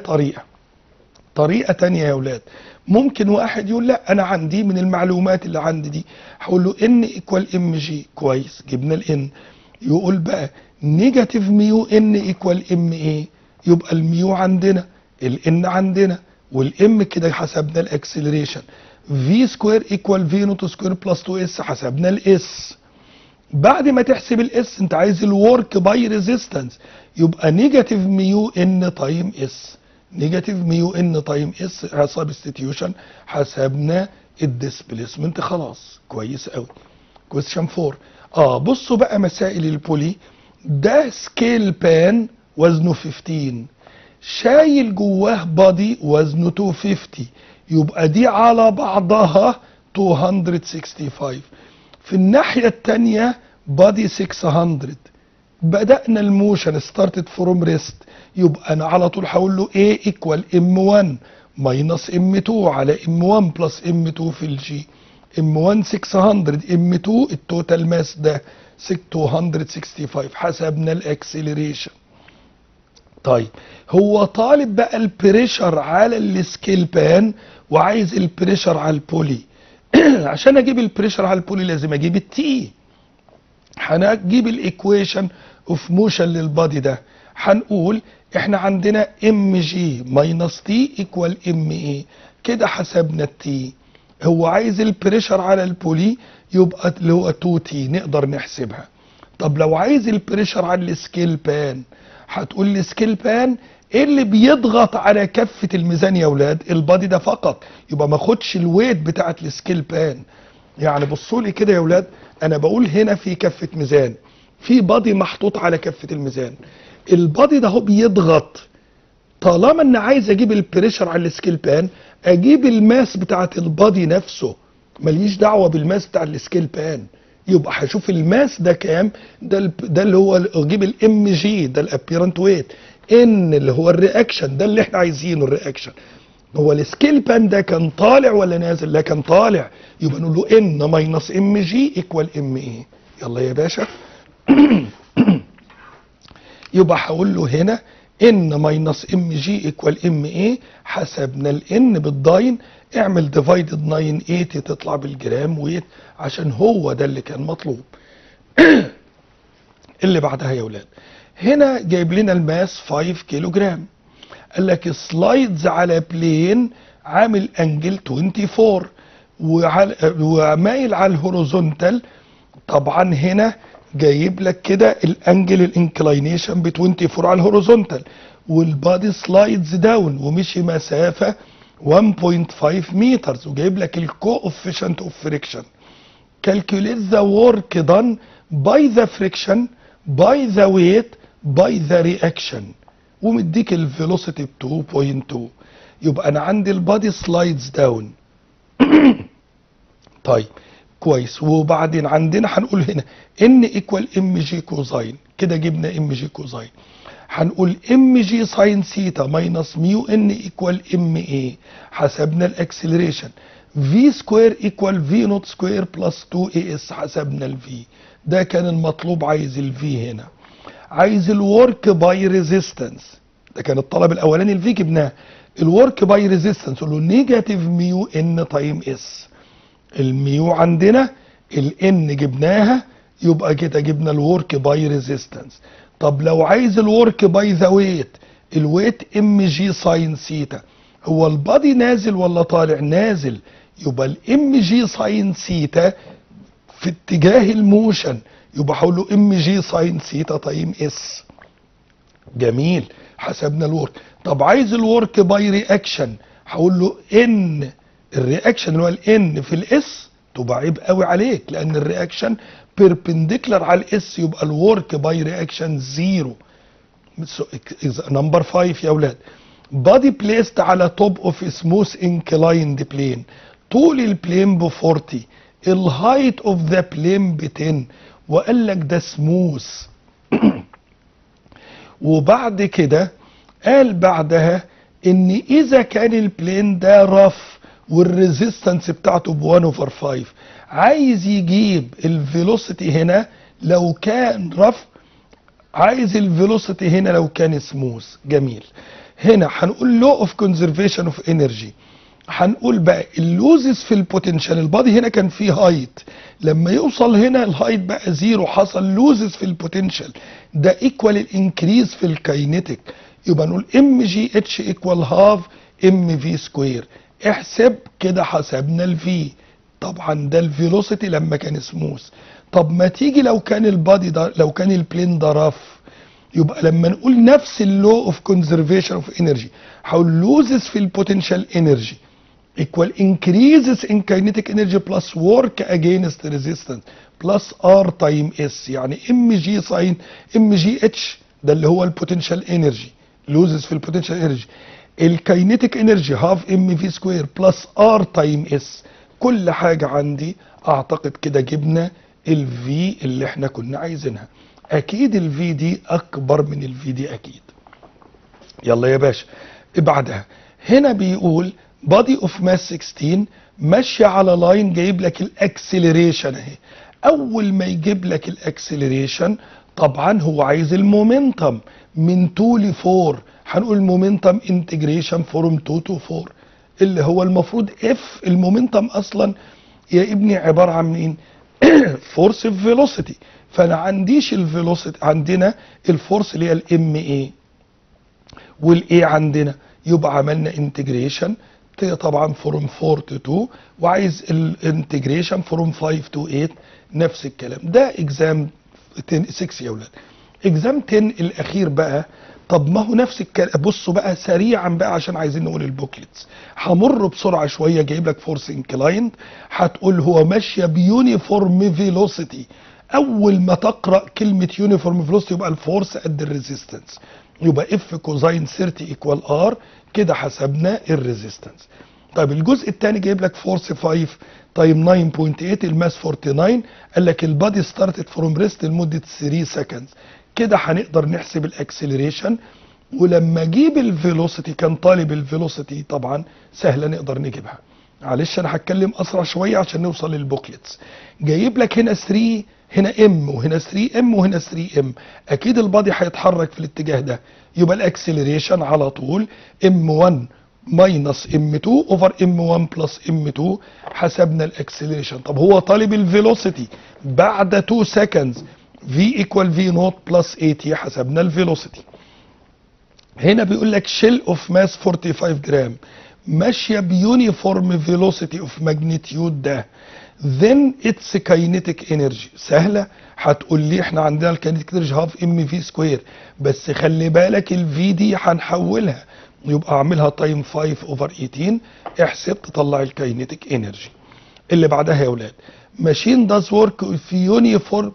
طريقه تانية يا اولاد، ممكن واحد يقول لا انا عندي من المعلومات اللي عندي دي هقول له ان ايكوال ام جي، كويس جبنا الان. يقول بقى نيجاتيف ميو ان ايكوال ام ايه، يبقى الميو عندنا الان عندنا والام كده حسبنا الاكسلريشن، في سكوير ايكوال في نوت سكوير بلس 2 اس حسبنا الاس. بعد ما تحسب الاس انت عايز الورك باي ريزيستنس، يبقى نيجاتيف ميو ان تايم اس، نيجاتيف ميو ان تايم اس سبستيتيوشن حسبنا الديسبيسمنت. خلاص كويس قوي. كويستشن 4. بصوا بقى مسائل البولي، ده سكيل بان وزنه 15 شايل جواه بادي وزنه 250، يبقى دي على بعضها 265. في الناحية التانية بادي 600. بدأنا الموشن ستارتد فروم ريست، يبقى انا على طول هقول له A ايكوال M1 ماينس M2 على M1 بلس M2 في الجي. M1 600 M2 التوتال ماس ده 265. حسبنا الاكسلريشن. طيب هو طالب بقى البريشر على السكيل بان وعايز البريشر على البولي. عشان اجيب البريشر على البولي لازم اجيب التي. هنجيب الايكويشن اوف موشن للبادي ده، هنقول احنا عندنا ام جي ماينس تي ايكوال ام اي. كده حسبنا التي. هو عايز البريشر على البولي يبقى اللي هو 2 تي، نقدر نحسبها. طب لو عايز البريشر على السكيل بان، هتقول لي سكيل بان ايه اللي بيضغط على كفه الميزان يا اولاد؟ البادي ده فقط، يبقى ما اخدش الويت بتاعت السكيل بان. يعني بصوا لي كده يا اولاد، انا بقول هنا في كفه ميزان، في بادي محطوط على كفه الميزان، البادي ده هو بيضغط. طالما ان عايز اجيب البريشر على السكيل بان اجيب الماس بتاعت البادي نفسه، ماليش دعوه بالماس بتاع السكيل بان. يبقى هشوف الماس ده كام، ده اللي هو اجيب الام جي ده الابيرنت ويت، ان اللي هو الرياكشن ده اللي احنا عايزينه الرياكشن. هو السكيل بان ده كان طالع ولا نازل؟ لا كان طالع، يبقى نقول له ان ماينس ام جي ايكوال ام اي. يلا يا باشا. يبقى هقول له هنا ان ماينس ام جي ايكوال ام اي. حسبنا الان بالداين، اعمل ديفايدد 980 تطلع بالجرام ويت، عشان هو ده اللي كان مطلوب. اللي بعدها يا ولاد، هنا جايب لنا الماس 5 كيلو جرام. قال لك سلايدز على بلين عامل انجل 24 ومايل على الهوريزونتال. طبعا هنا جايب لك كده الانجل الانكلاينيشن ب 24 على الهوريزونتال، والبادي سلايدز داون ومشي مسافه 1.5 متر، وجايب لك الكوفيشنت اوف فريكشن. calculate the work done by the friction by the weight by the reaction، ومديك الفيلوسيتي ب 2.2. يبقى انا عندي البادي سلايدز داون. طيب كويس. وبعدين عندنا هنقول هنا ان ايكوال ام جي كوزاين، كده جبنا ام جي كوزاين. هنقول ام جي ساين سيتا ماينس ميو ان ايكوال ام اي. حسبنا الاكسلريشن في سكوير ايكوال في نوت سكوير بلس 2 اي اس. حسبنا الفي، ده كان المطلوب. عايز الفي هنا، عايز الورك باي ريزيستنس، ده كان الطلب الاولاني. الفي جبناه. الورك باي ريزيستنس قول له نيجاتيف ميو ان تايم اس. الميو عندنا، الان جبناها، يبقى كده جبنا الورك باي ريزيستنس. طب لو عايز الورك باي ذا ويت، الويت ام جي ساين سيتا. هو البادي نازل ولا طالع؟ نازل، يبقى الام جي ساين سيتا في اتجاه الموشن، يبقى هقول له ام جي ساين سيتا تايم اس. جميل، حسبنا الورك. طب عايز الورك باي رياكشن، هقول له ان الرياكشن اللي هو الان في الاس. تبقى عيب قوي عليك، لان الرياكشن بيربنديكولار على الاس، يبقى الورك باي رياكشن زيرو. نمبر 5 يا اولاد، بادي بليست على توب اوف سموث انكلايند بلين. طول البلين ب 40، الهايت اوف ذا بلين ب 10، وقال لك ده سموث. وبعد كده قال بعدها ان اذا كان البلين ده رف والريزيستنس بتاعته ب 1/5، عايز يجيب الفيلوسيتي هنا لو كان رف، عايز الفيلوسيتي هنا لو كان سموث. جميل. هنا هنقول لو اوف كونزرفيشن اوف انرجي. هنقول بقى اللوزز في البوتنشال. البادي هنا كان فيه هايت، لما يوصل هنا الهايت بقى زيرو، حصل لوزز في البوتنشال، ده ايكوال الانكريز في الكاينيتيك. يبقى نقول ام جي اتش ايكوال هاف ام في سكوير. احسب كده، حسبنا الفي. طبعا ده الفيلوسيتي لما كان سموث. طب ما تيجي لو كان البادي ده، لو كان البلين ده رف، يبقى لما نقول نفس اللو اوف كونزرفيشن اوف انرجي، هقول لوزز في البوتنشال انرجي equal increases in kinetic energy plus work against resistance plus R time S. يعني ام جي ساين ام جي اتش ده اللي هو البوتنشال انرجي، لوزز في البوتنشال انرجي. الكاينيتيك انرجي هاف ام في سكوير بلس ار تايم اس. كل حاجه عندي اعتقد كده جبنا الفي اللي احنا كنا عايزينها. اكيد الفي دي اكبر من الفي دي اكيد. يلا يا باشا بعدها هنا بيقول بادي اوف ماس 16 ماشيه على لاين، جايب لك الاكسلريشن اهي. اول ما يجيب لك الاكسلريشن طبعا هو عايز المومنتم من 2 ل 4. هنقول مومنتم انتجريشن فروم 2 تو 4، اللي هو المفروض اف. المومنتم اصلا يا ابني عباره عن مين؟ فورس في فيلوسيتي. فانا عنديش الفيلوسيتي، عندنا الفورس اللي هي الام اي والاي عندنا. يبقى عملنا انتجريشن طبعا فروم 4 تو 2، وعايز الانتجريشن فروم 5 تو 8. نفس الكلام ده اكزام 6 يا اولاد. اكزام 10 الاخير بقى. طب ما هو نفس الكلام. بصوا بقى سريعا بقى عشان عايزين نقول البوكلتس. همر بسرعه شويه. جايب لك فورس انكلايند، هتقول هو ماشيه بيونيفورم فيلوسيتي. اول ما تقرا كلمه يونيفورم فيلوسيتي يبقى الفورس قد الريزيستنس، يبقى اف كوزاين 30 ايكوال ار. كده حسبنا الريزيستنس. طيب الجزء الثاني جايب لك فورس 5 تايم 9.8 الماس 49. قال لك البادي ستارتد فروم ريست لمده 3 سكندز. كده هنقدر نحسب الاكسلريشن. ولما اجيب الفيلوسيتي، كان طالب الفيلوسيتي طبعا سهله نقدر نجيبها. معلش انا هتكلم اسرع شويه عشان نوصل للبوكلتس. جايب لك هنا 3، هنا ام وهنا 3 ام وهنا 3 ام، اكيد البادي هيتحرك في الاتجاه ده، يبقى الاكسلريشن على طول ام1 ماينس ام2 اوفر ام1 بلس ام2. حسبنا الاكسلريشن. طب هو طالب الفيلوسيتي بعد 2 سكندز، في ايكوال في نوت بلس 80، حسبنا الفيلوسيتي. هنا بيقول لك شيل اوف ماس 45 جرام ماشيه بيونيفورم فيلوسيتي اوف ماجنتيود ده، then its kinetic energy سهله. هتقول لي احنا عندنا الكاينيتيك انرجي هاف ام في سكوير، بس خلي بالك الفي دي هنحولها، يبقى اعملها تايم 5 اوفر 18، احسب تطلع الكاينيتيك انرجي. اللي بعدها يا اولاد ماشين داز ورك في يونيفورم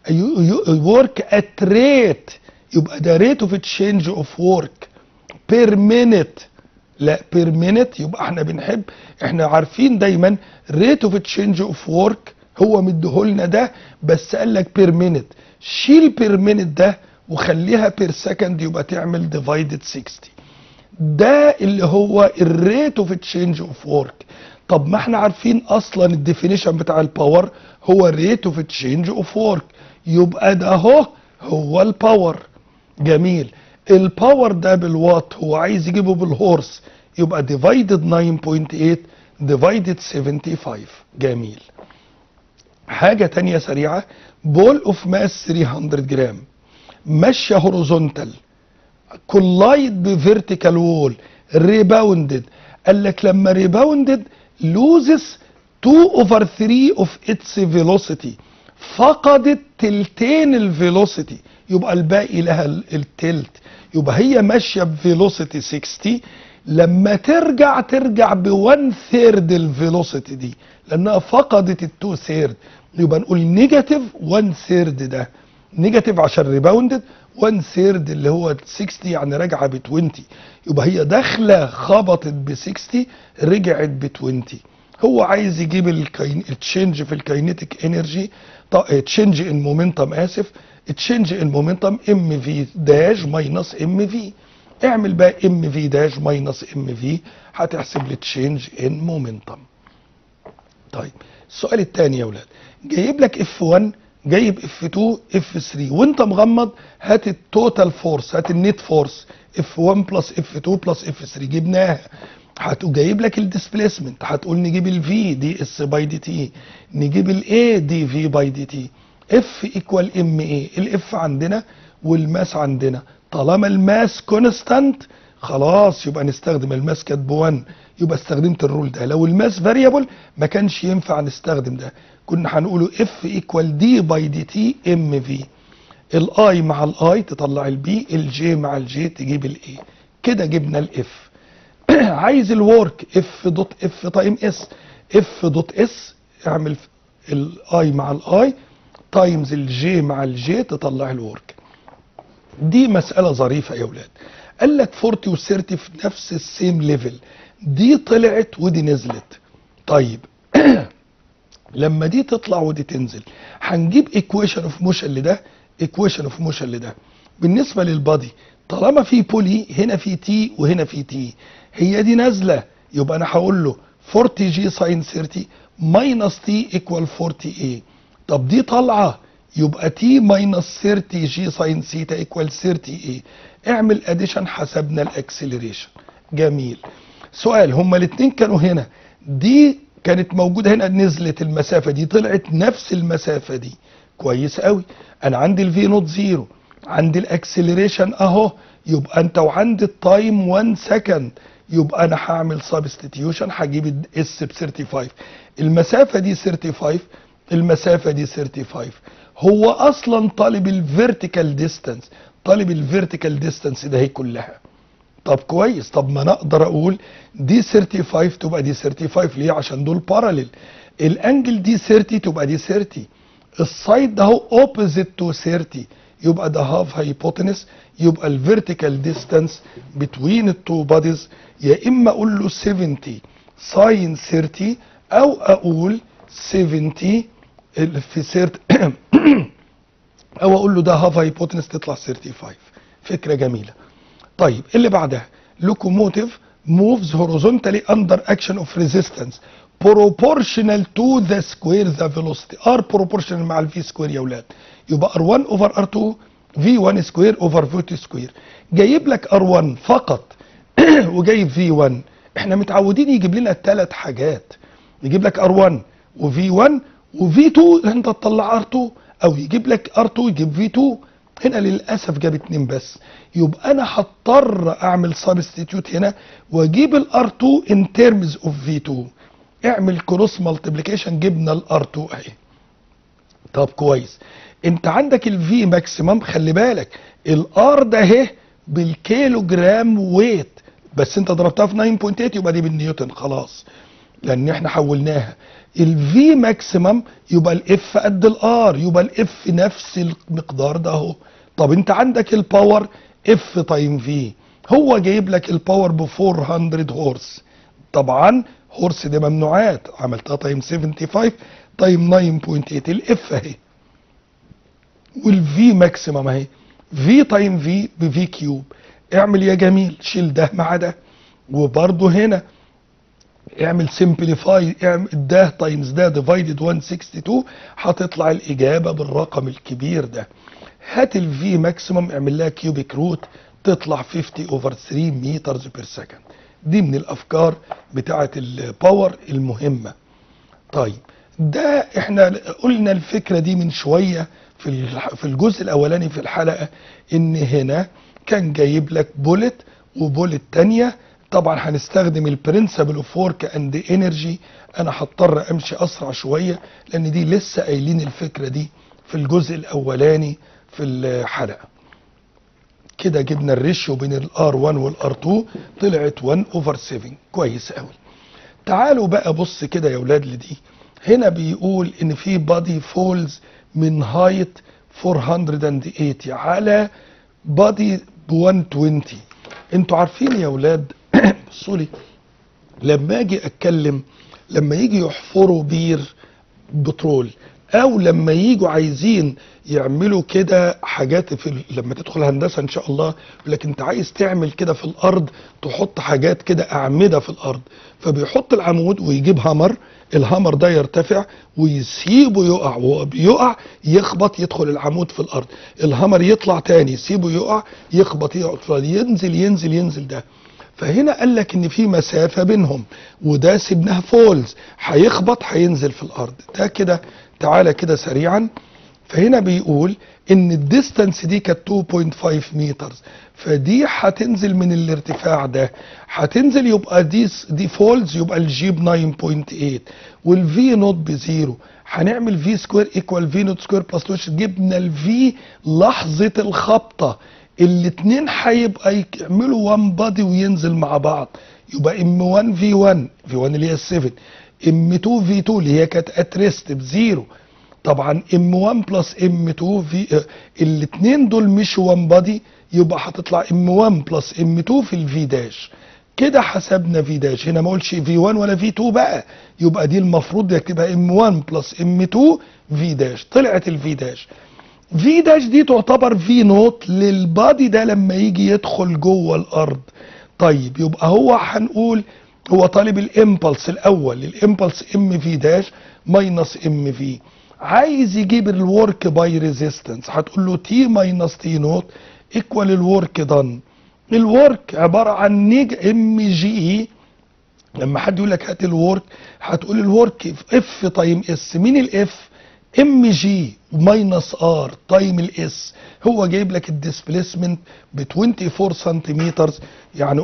ورك ات ريت، يبقى ده ريت اوف تشينج اوف ورك بير مينيت، لا بير مينيت. يبقى احنا عارفين دايما ريت اوف تشينج اوف ورك هو مديهولنا ده، بس قال لك بير مينيت، شيل بير مينيت ده وخليها بير سكند، يبقى تعمل ديفايدد 60. ده اللي هو الريت اوف تشينج اوف ورك. طب ما احنا عارفين اصلا الديفينيشن بتاع الباور هو الريت اوف تشينج اوف ورك، يبقى ده هو الباور. جميل. الباور ده بالوات، هو عايز يجيبه بالهورس، يبقى ديفايدد 9.8 ديفايدد 75. جميل. حاجة تانية سريعة، بول اوف ماس 300 جرام ماشية هوريزونتال كولايد بفيرتيكال وول ريباوندد. قال لك لما ريباوندد لوزس 2 اوفر 3 اوف اتس فيلوسيتي، فقدت تلتين الفيلوسيتي، يبقى الباقي لها التلت، يبقى هي ماشيه بفيلوسيتي 60، لما ترجع ب1 ثيرد الفيلوسيتي دي، لانها فقدت ال2 ثيرد، يبقى نقول نيجاتيف 1 ثيرد. ده نيجاتيف عشان ريباوندد، 1 ثيرد اللي هو 60 يعني راجعه ب20، يبقى هي داخله خبطت ب60 رجعت ب20. هو عايز يجيب التشينج في الكاينيتيك انرجي، تشينج ان مومنتم، اسف، تشينج ان مومنتم ام في داش ماينس ام في. اعمل بقى ام في داش ماينس ام في، هتحسب لي تشينج ان مومنتم. طيب السؤال الثاني يا اولاد، جايب لك اف 1 جايب اف 2 اف 3 وانت مغمض، هات التوتال فورس، هات النت فورس اف 1 بلس اف 2 بلس اف 3 جبناها. هتقوم جايب لك الديسبيسمنت، هتقول نجيب الفي دي اس باي دي تي، نجيب الاي دي في باي دي تي. اف ايكوال ام اي، الاف عندنا والماس عندنا، طالما الماس كونستانت خلاص يبقى نستخدم الماس كانت ب1، يبقى استخدمت الرول ده. لو الماس فاريبل ما كانش ينفع نستخدم ده، كنا هنقوله اف ايكوال دي باي دي تي ام في، الاي مع الاي تطلع البي، الجي مع الجي تجيب الاي. كده جبنا الاف. عايز الورك اف دوت اف تايم اس، اف دوت اس اعمل الاي مع الاي تايمز الجي مع الجي تطلع الورك. دي مسألة ظريفة يا اولاد. قال لك 40 و30 في نفس السيم ليفل، دي طلعت ودي نزلت. طيب لما دي تطلع ودي تنزل، هنجيب ايكويشن اوف موشن لده، ايكويشن اوف موشن لده. بالنسبه للبادي طالما في بولي، هنا في تي وهنا في تي، هي دي نازله، يبقى انا هقول له 40 جي ساين 30 ماينس تي ايكوال 40 اي. طب دي طالعه، يبقى تي ماينس 30 جي ساين سيتا ايكوال 30 اي. اعمل اديشن، حسبنا الاكسلريشن. جميل. سؤال، هما الاثنين كانوا هنا، دي كانت موجوده هنا، نزلت المسافه دي طلعت نفس المسافه دي. كويس قوي. انا عندي الفي نوت زيرو، عندي الاكسلريشن اهو، يبقى انت وعندي التايم 1 سكند، يبقى انا هعمل سبستيتيوشن، هجيب الاس ب 35، المسافه دي 35، المسافه دي 35. هو اصلا طالب الفيرتيكال ديستانس، طالب الفيرتيكال ديستانس ده هي كلها. طب كويس، طب ما انا اقدر اقول دي 35 تبقى دي 35، ليه؟ عشان دول باراليل. الانجل دي 30 تبقى دي 30، السايد ده هو اوبوزيت تو 30، يبقى ده هاف هايبوتنس، يبقى الفيرتيكال ديستانس بتوين التو بوديز يا اما اقول له 70 ساين 30، او اقول 70 في 30 او اقول له ده هاف هايبوتنس تطلع 35. فكره جميله. طيب اللي بعدها لوكوموتيف moves horizontally under action of resistance proportional to the square the velocity. R proportional مع ال V square يا ولاد، يبقى R1 over R2 V1 square over V2 square. جايب لك R1 فقط وجايب V1. احنا متعودين يجيب لنا الثلاث حاجات، يجيب لك R1 وV1 وV2 انت تطلع R2، او يجيب لك R2 يجيب V2. هنا للاسف جاب 2 بس، يبقى انا هضطر اعمل سبستيتيوت هنا واجيب الار 2 ان ترمز اوف في 2. اعمل كروس مالتيبليكيشن، جبنا الار 2 اهي. طب كويس، انت عندك الفي ماكسيمم، خلي بالك الار ده اهي بالكيلو جرام ويت، بس انت ضربتها في 9.8 يبقى دي بالنيوتن خلاص، لان احنا حولناها. الفي ماكسيمم يبقى الاف قد الار، يبقى الاف نفس المقدار ده اهو. طب انت عندك الباور اف تايم في، هو جايب لك الباور ب 400 هورس. طبعا هورس دي ممنوعات، عملتها تايم 75 تايم 9.8، الاف اهي والفي ماكسيمم اهي، في تايم في بفي كيوب. اعمل يا جميل، شيل ده مع ده، وبرضه هنا اعمل سمبليفاي، اعمل ده تايمز ده ديفايدد 162، هتطلع الاجابه بالرقم الكبير ده. هات الفي ماكسيمم اعمل لها كيوبيك روت، تطلع 50 اوفر 3 متر بير سكند. دي من الافكار بتاعه الباور المهمه. طيب ده احنا قلنا الفكره دي من شويه في الجزء الاولاني في الحلقه، ان هنا كان جايب لك بولت وبولت تانيه. طبعا هنستخدم البرنسبل اوف ورك اند انرجي. انا هضطر امشي اسرع شويه لان دي لسه قايلين الفكره دي في الجزء الاولاني في الحلقه. كده جبنا الريشيو بين الار 1 والار 2، طلعت 1 اوفر 7. كويس قوي. تعالوا بقى بص كده يا اولاد لدي. هنا بيقول ان في بادي فولز من هايت 480 على بادي ب 120. انتوا عارفين يا اولاد بصوا لي، لما اجي اتكلم، لما يجي يحفروا بير بترول، او لما يجوا عايزين يعملوا كده حاجات لما تدخل هندسه ان شاء الله، يقول لك انت عايز تعمل كده في الارض، تحط حاجات كده اعمده في الارض، فبيحط العمود ويجيب هامر، الهامر ده يرتفع ويسيبه يقع، وهو بيقع يخبط يدخل العمود في الارض، الهامر يطلع تاني يسيبه يقع يخبط ينزل ينزل ينزل ده. فهنا قال لك ان في مسافه بينهم، وده سيبناها فولز، هيخبط هينزل في الارض ده كده. تعالى كده سريعا. فهنا بيقول ان الديستانس دي كانت 2.5 متر، فدي هتنزل من الارتفاع ده، هتنزل يبقى دي فولز، يبقى الجي ب 9.8 والفي نوت بزيرو. هنعمل في سكوير ايكوال في نوت سكوير بلس 2. جبنا الفي لحظه الخبطه، الاثنين هيبقى يعملوا 1 بادي وينزل مع بعض، يبقى ام 1 في 1 في 1 اللي هي 7، ام 2 في 2 اللي هي كانت اتريست بزيرو. طبعا ام 1 بلس ام 2 في الاثنين دول مش 1 بادي، يبقى هتطلع ام 1 بلس ام 2 في الفي داش. كده حسبنا في داش، هنا ما اقولش في 1 ولا في 2 بقى، يبقى دي المفروض يكتبها ام 1 بلس ام 2 في داش. طلعت الفي داش. في داش دي تعتبر في نوت للبادي ده لما يجي يدخل جوه الارض. طيب يبقى هو هنقول هو طالب الامبلس الاول، الامبلس ام في داش ماينس ام في، عايز يجيب الورك باي ريزيستنس، هتقول له تي ماينس تي نوت ايكوال الورك دان. الورك عباره عن نيج ام جي. لما حد يقول لك هات الورك، هتقول الورك اف تايم اس. مين الاف؟ ام جي ماينس ار تايم الاس. هو جايب لك الديسبليسمنت ب 24 سنتيمتر، يعني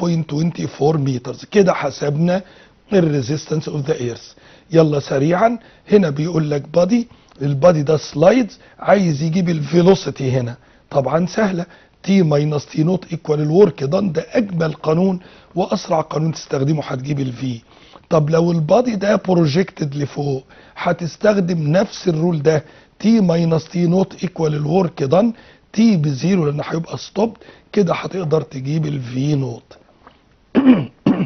0.24 متر. كده حسبنا الريزيستنس اوف ذا ايرث. يلا سريعا، هنا بيقول لك بادي، البادي ده سلايدز، عايز يجيب الفيلوسيتي هنا. طبعا سهله، تي ماينس تي نوت ايكوال الورك دان. ده اجمل قانون واسرع قانون تستخدمه، هتجيب الفي. طب لو البادي ده بروجيكتد لفوق، هتستخدم نفس الرول ده، تي ماينس تي نوت ايكوال الورك دان، تي بزيرو لان هيبقى ستوب. كده هتقدر تجيب الفي نوت.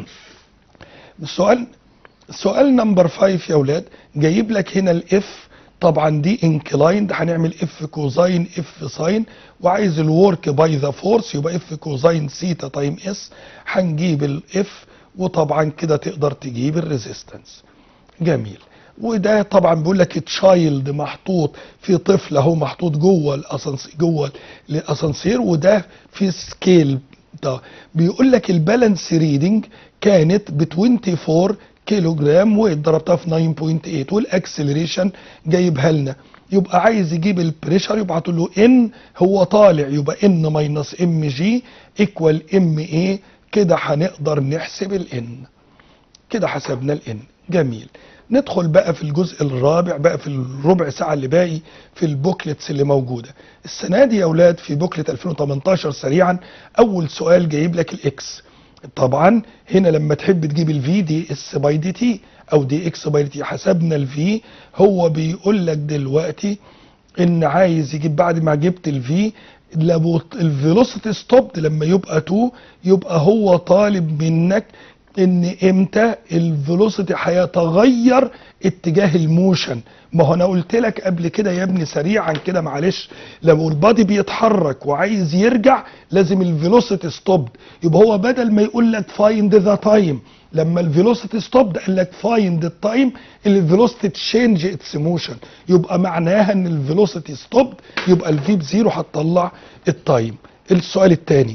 السؤال نمبر 5 يا اولاد، جايب لك هنا الاف طبعا دي انكلايند، هنعمل اف كوزاين اف ساين، وعايز الورك باي ذا فورس يبقى اف كوزاين سيتا تايم اس، هنجيب الاف، وطبعا كده تقدر تجيب الريزيستنس. جميل. وده طبعا بيقول لك تشايلد محطوط في طفل اهو، محطوط جوه الاسانسير، جوه الاسانسير، وده في سكيل. ده بيقول لك البالانس ريدنج كانت ب 24 كيلو جرام وضربتها في 9.8، والاكسلريشن جايبها لنا. يبقى عايز يجيب البريشر، يبقى هتقول له ان هو طالع، يبقى ان ماينس ام جي ايكوال ام ايه. كده هنقدر نحسب الان. كده حسبنا الان. جميل. ندخل بقى في الجزء الرابع بقى في الربع ساعة اللي باقي في البوكلتس اللي موجودة السنة دي يا اولاد. في بوكلت 2018 سريعا، اول سؤال جايب لك الاكس. طبعا هنا لما تحب تجيب الفي دي اس باي دي تي او دي اكس باي دي تي، حسبنا الفي. هو بيقول لك دلوقتي ان عايز يجيب بعد ما جبت الفي الفيلوسيتي ستوب لما يبقى 2، يبقى هو طالب منك ان امتى الفيلوسيتي هيتغير اتجاه الموشن. ما هو انا قلت لك قبل كده يا ابني سريعا كده معلش، لو البادي بيتحرك وعايز يرجع لازم الفيلوسيتي ستوب. يبقى هو بدل ما يقول لك فايند ذا تايم، لما الفيلوسيتي ستوب قال لك فايند التايم الفيلوسيتي تشينج اتس موشن، يبقى معناها ان الفيلوسيتي ستوب، يبقى الفي بزيرو هتطلع التايم. السؤال الثاني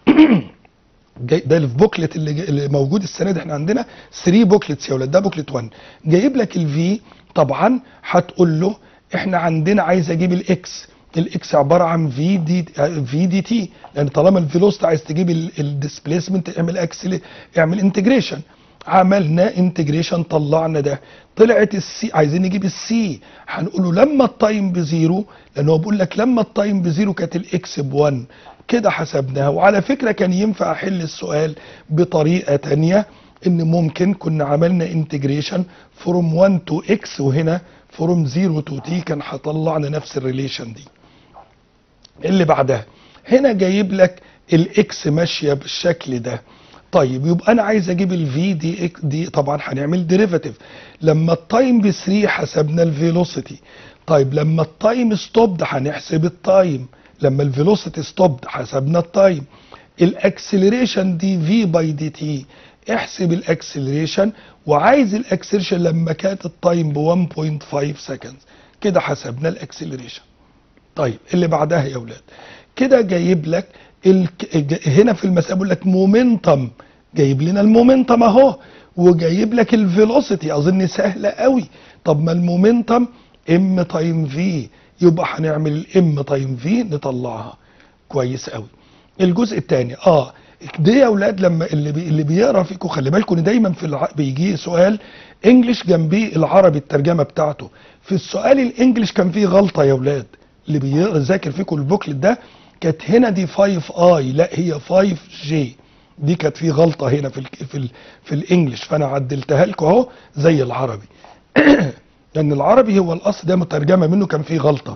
ده البوكلت اللي موجود السنه دي. احنا عندنا 3 بوكلتس يا ولاد، ده بوكلت 1 جايب لك الفي. طبعا هتقول له احنا عندنا عايز اجيب الاكس. الاكس عباره عن في دي تي، لان طالما الفيلوسيتي عايز تجيب الديسبيسمنت اعمل انتجريشن. عملنا انتجريشن طلعنا ده، طلعت السي. عايزين نجيب السي، هنقول له لما التايم بزيرو، لان هو بيقول لك لما التايم بزيرو كانت الاكس ب1. كده حسبناها. وعلى فكره كان ينفع احل السؤال بطريقه تانية، ان ممكن كنا عملنا انتجريشن فروم 1 تو اكس، وهنا فروم 0 تو تي، كان هطلعنا نفس الريليشن دي. اللي بعدها هنا جايب لك الاكس ماشيه بالشكل ده. طيب يبقى انا عايز اجيب الفي دي طبعا هنعمل ديريفاتيف. لما التايم ب 3 حسبنا الفيلوسيتي. طيب لما التايم ستوب هنحسب التايم، لما الفيلوسيتي ستوب حسبنا التايم. الاكسلريشن دي في باي دي تي، احسب الاكسلريشن، وعايز الاكسلريشن لما كانت التايم ب 1.5 سكند. كده حسبنا الاكسلريشن. طيب اللي بعدها يا اولاد كده جايب لك هنا في المسألة بيقول لك مومنتم، جايب لنا المومنتم اهو، وجايب لك الفيلوسيتي. اظن سهله قوي. طب ما المومنتم ام تايم في، يبقى هنعمل الام تايم في نطلعها. كويس قوي. الجزء الثاني دي يا اولاد لما اللي بيقرا فيكم خلي بالكم ان دايما بيجي سؤال انجلش جنبيه العربي الترجمه بتاعته. في السؤال الانجليش كان فيه غلطه يا اولاد، اللي بيذاكر فيكم البوكلت ده كانت هنا دي 5 اي، لا هي 5 جي. دي كانت فيه غلطه هنا في الانجليش، فانا عدلتها لكم اهو زي العربي. لان العربي هو الاصل ده مترجمه منه كان فيه غلطه.